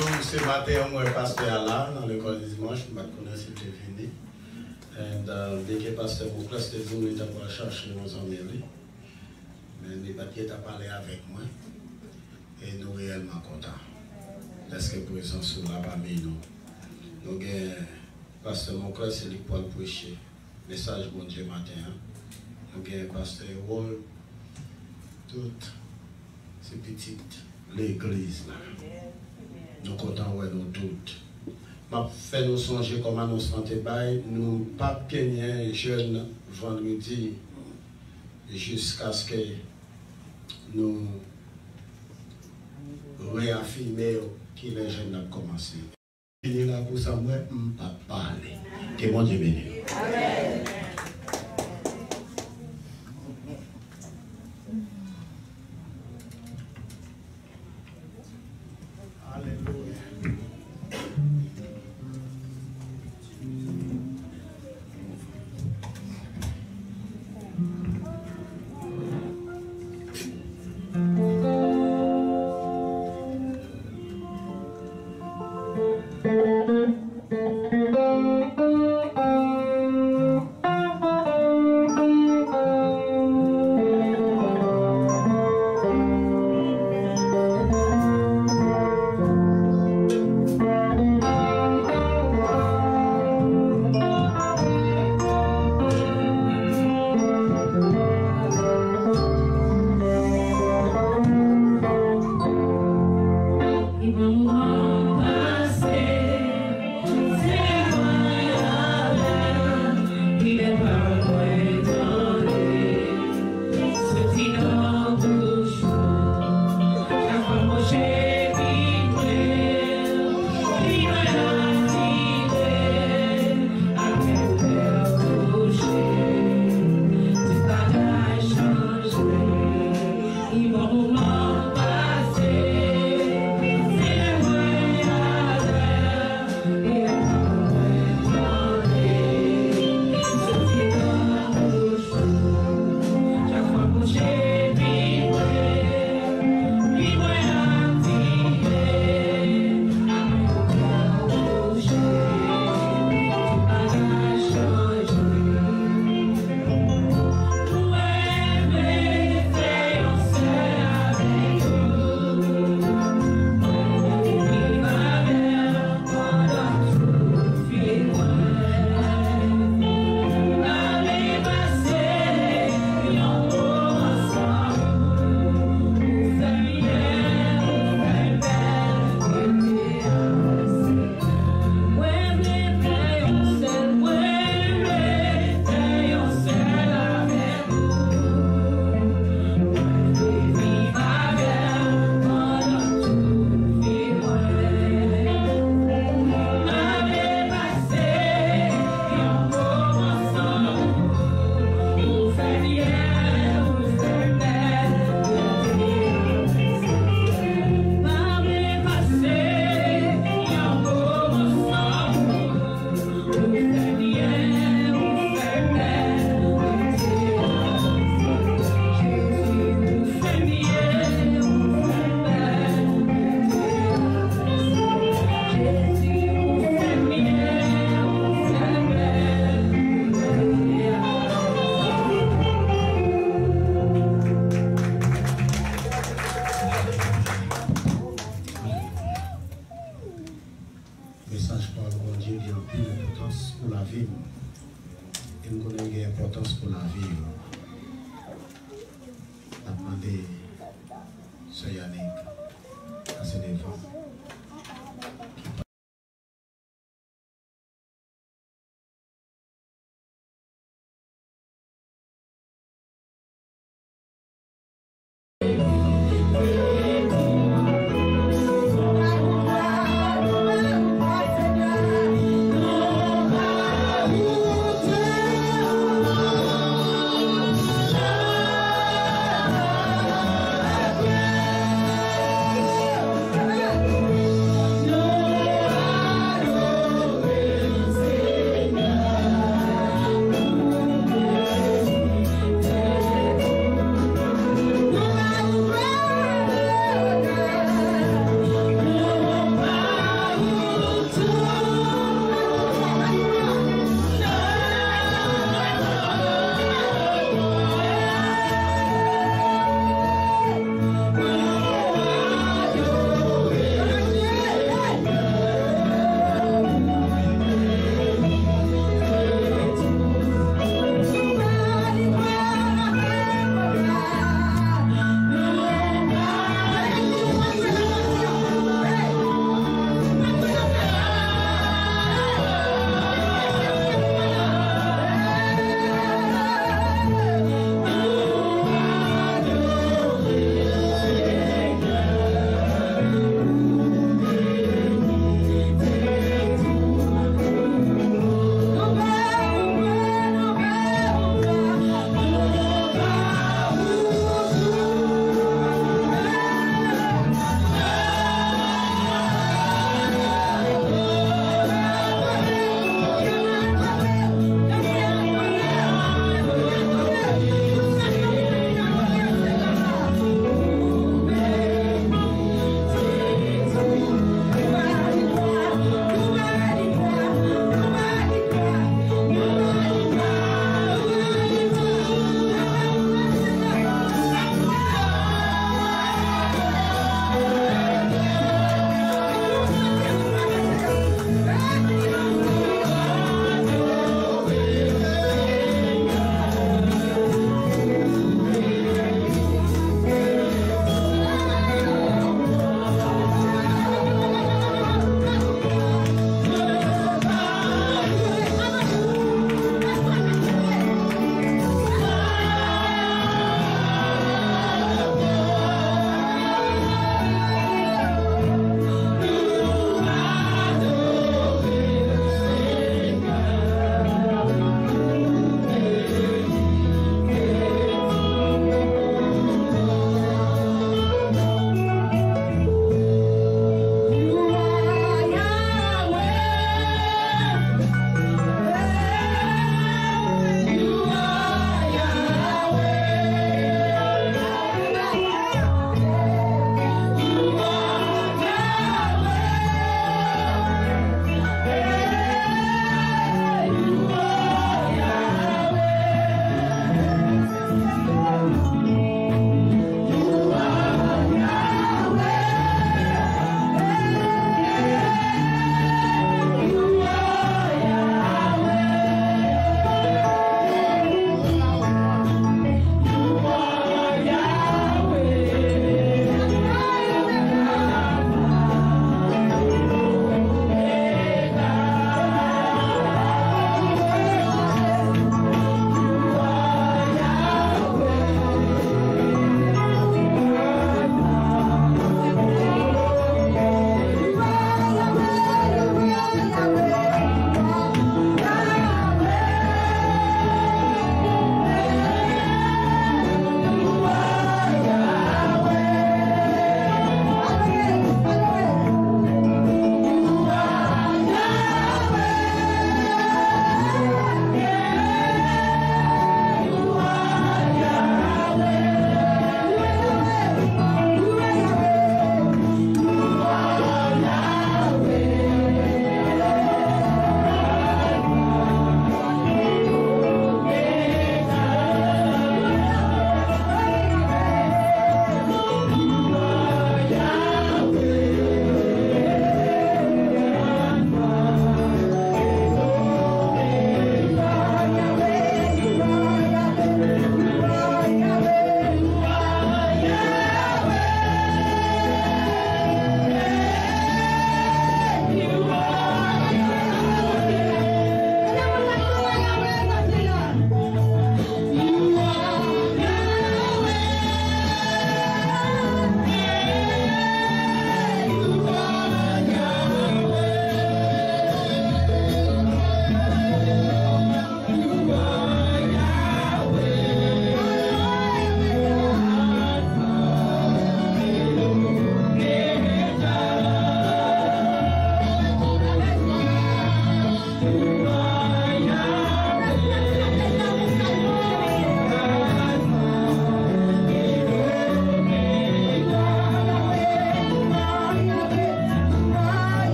jour, ce matin, moi, pasteur là, dans l'école du dimanche, je ne connais pas si tu es venu. Et dès que le pasteur mon classe de jour, il t'a cherché nos amis. Mais il n'a pas parlé avec moi. Et nous sommes réellement contents. Parce que présence sur la parmi nous. Nous avons pasteur mon classe, c'est lui pour le prêcher. Message bon Dieu matin. Nous avons pasteur Wall. Toutes ces petites l'église là. Nous comptons ouais nous toutes. M'a fait nous songer comme annoncement de bail, nous pas gagner jeune vendredi jusqu'à ce que nous réaffirmions que les jeunes ont commencé. Fini là pour ça moi pas parler. Que mon Dieu bénisse. Amen. Yeah.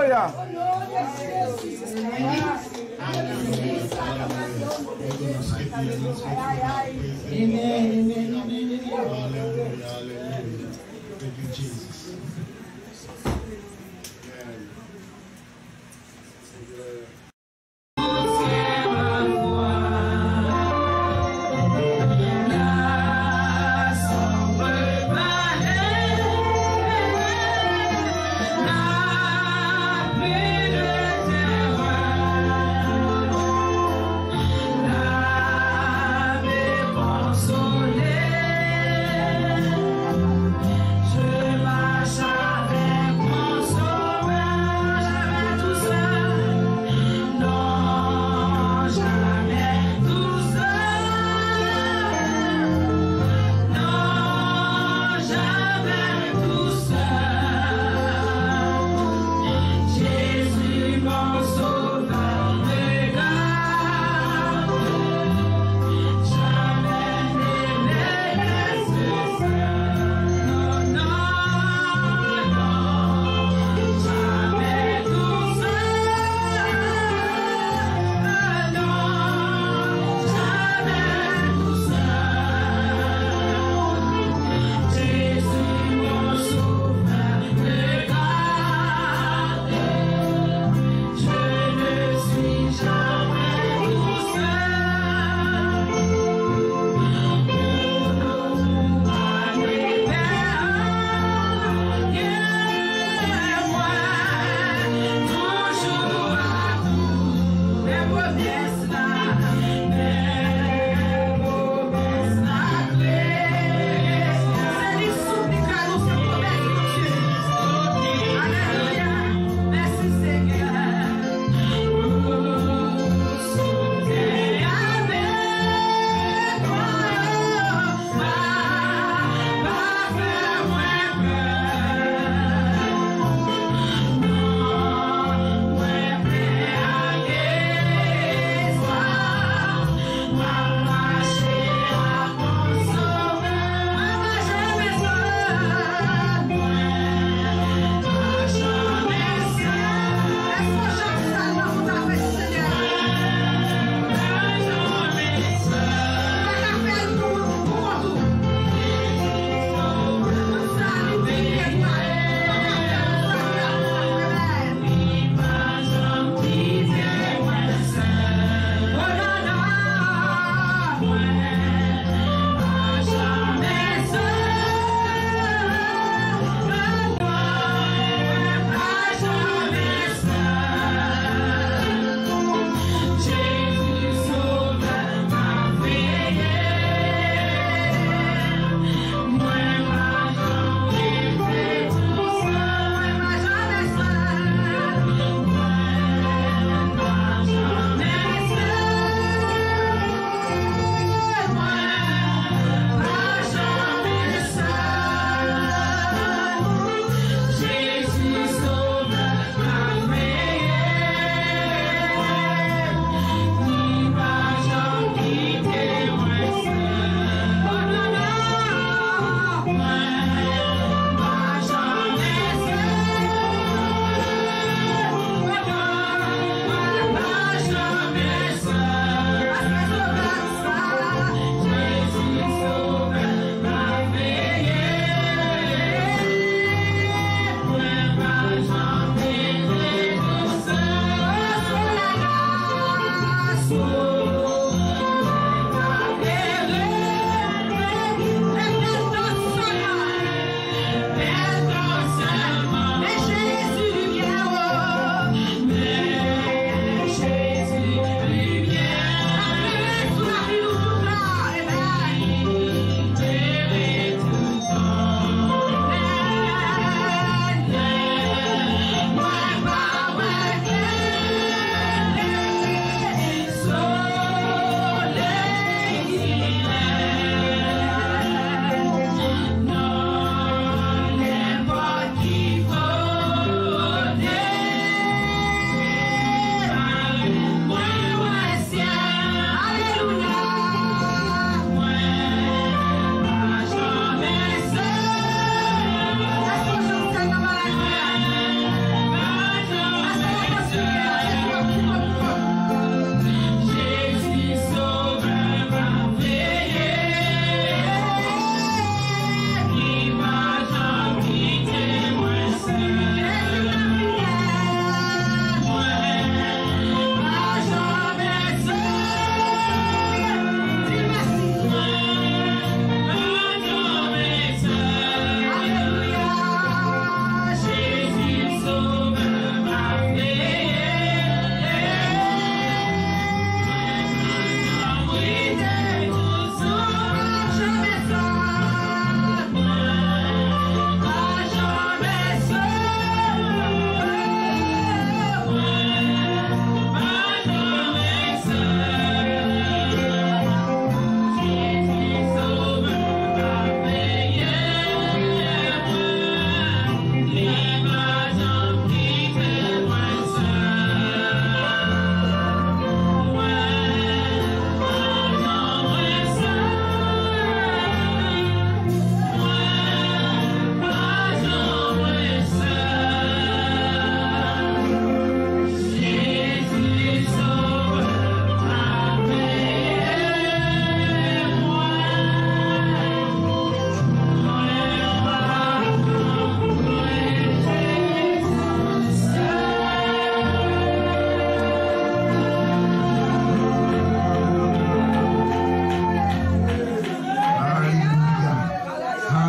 Alléluia. Thank you, Jesus. Soleil.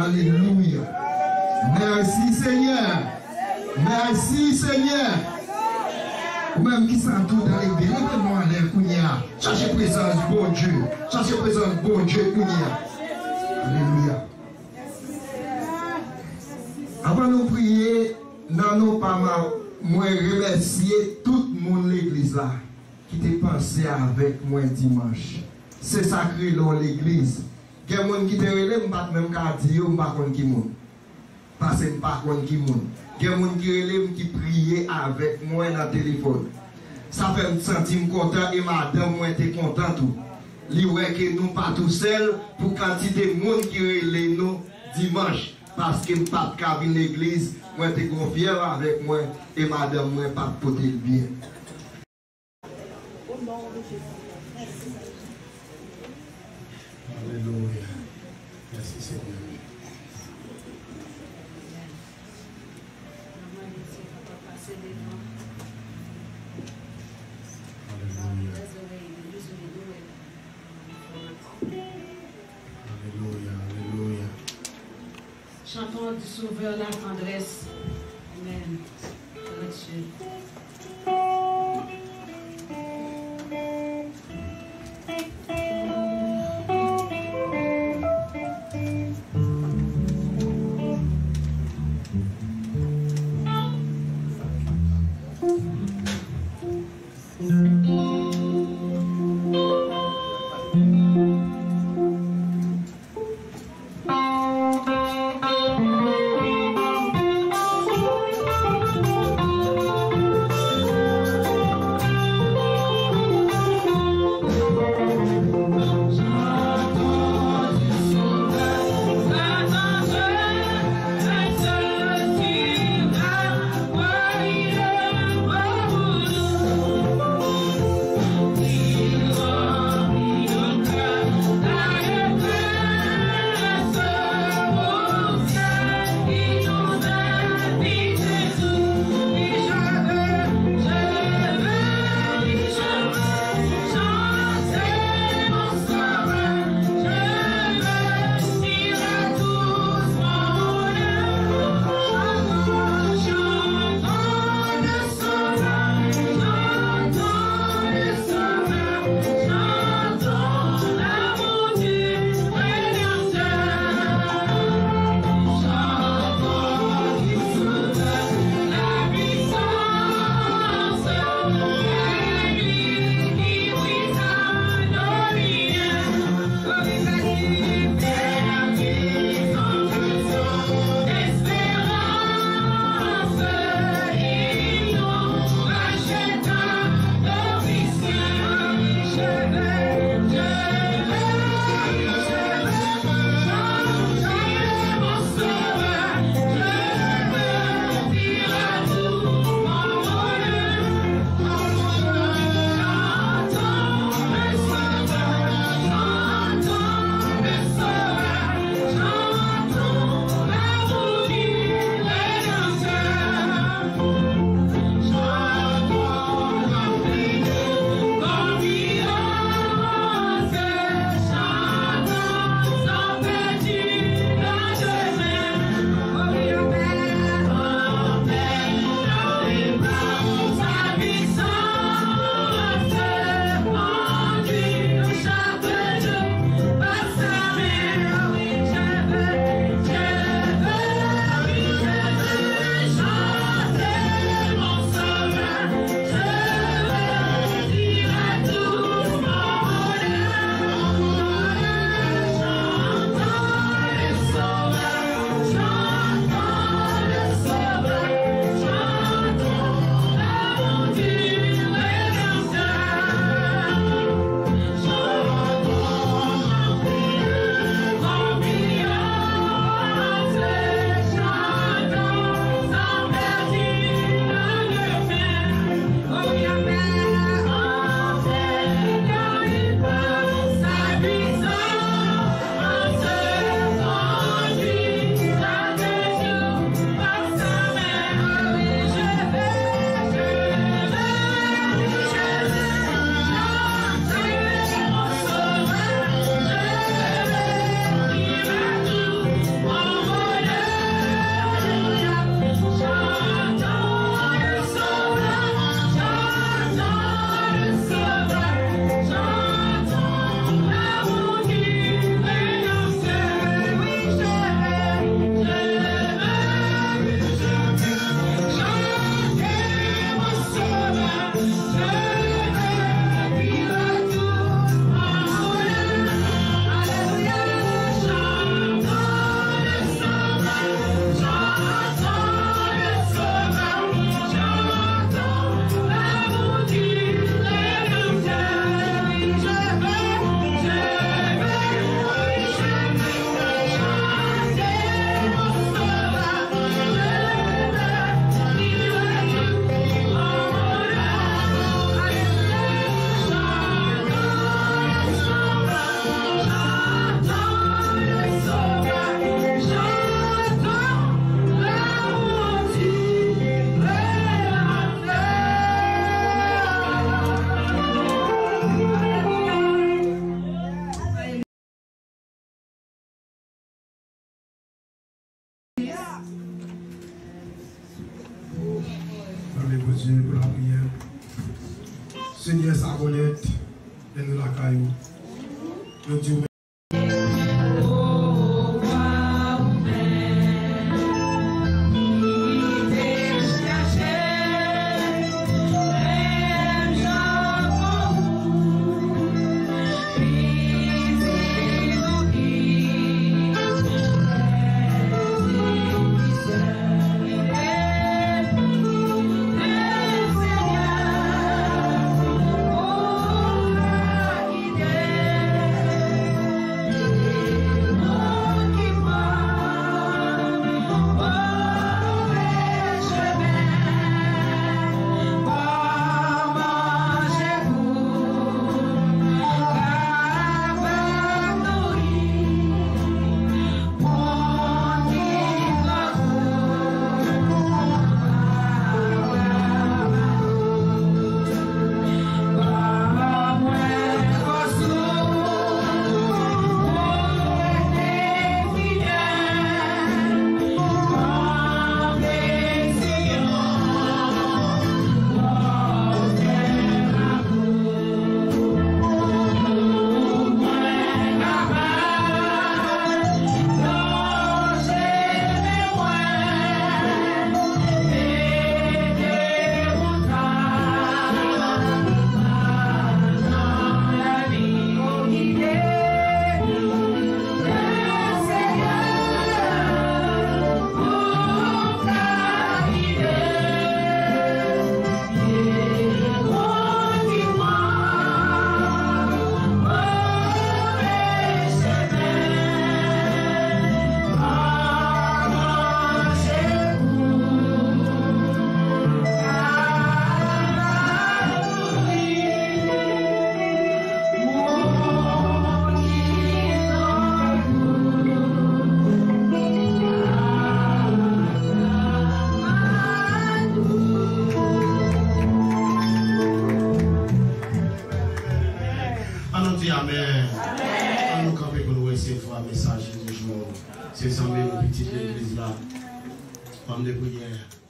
Alléluia. Merci Seigneur. Merci Seigneur. Ou même qui sont tous dans l'église, levez-moi en l'air, Kounia. Cherchez présence, bon Dieu. Cherchez présence, bon Dieu, Kounia. Alléluia. Avant de prier, non, non, pas mal, moi remercier tout le monde de l'église là qui t'a pensé avec moi dimanche. C'est sacré dans l'église. Il y a des gens qui te relèvent, je ne sais même pas dire, je ne sais pas qui est. Parce que je ne sais pas qui est. Il y a des gens qui relèvent, qui prient avec moi dans le téléphone. Ça fait me sentir content et madame, moi, était content tout. Il ouais que nous pas tout seuls pour quantité de monde qui relève nous dimanche. Parce que je ne pas de l'église, moi, j'étais confiant avec moi et madame, moi, pas de le bien. Alléluia. Merci Seigneur. Alléluia. Alléluia. Alléluia. Chantons du Sauveur la tendresse. Amen. Dieu. Thank you. parler pour Dieu pour la prière. Seigneur, sa connaître, et nous la caillou. Nous disons Amen. Amen. Nous camper pour nous recevoir un message du jour. C'est ça même petite église là. Femme de prière.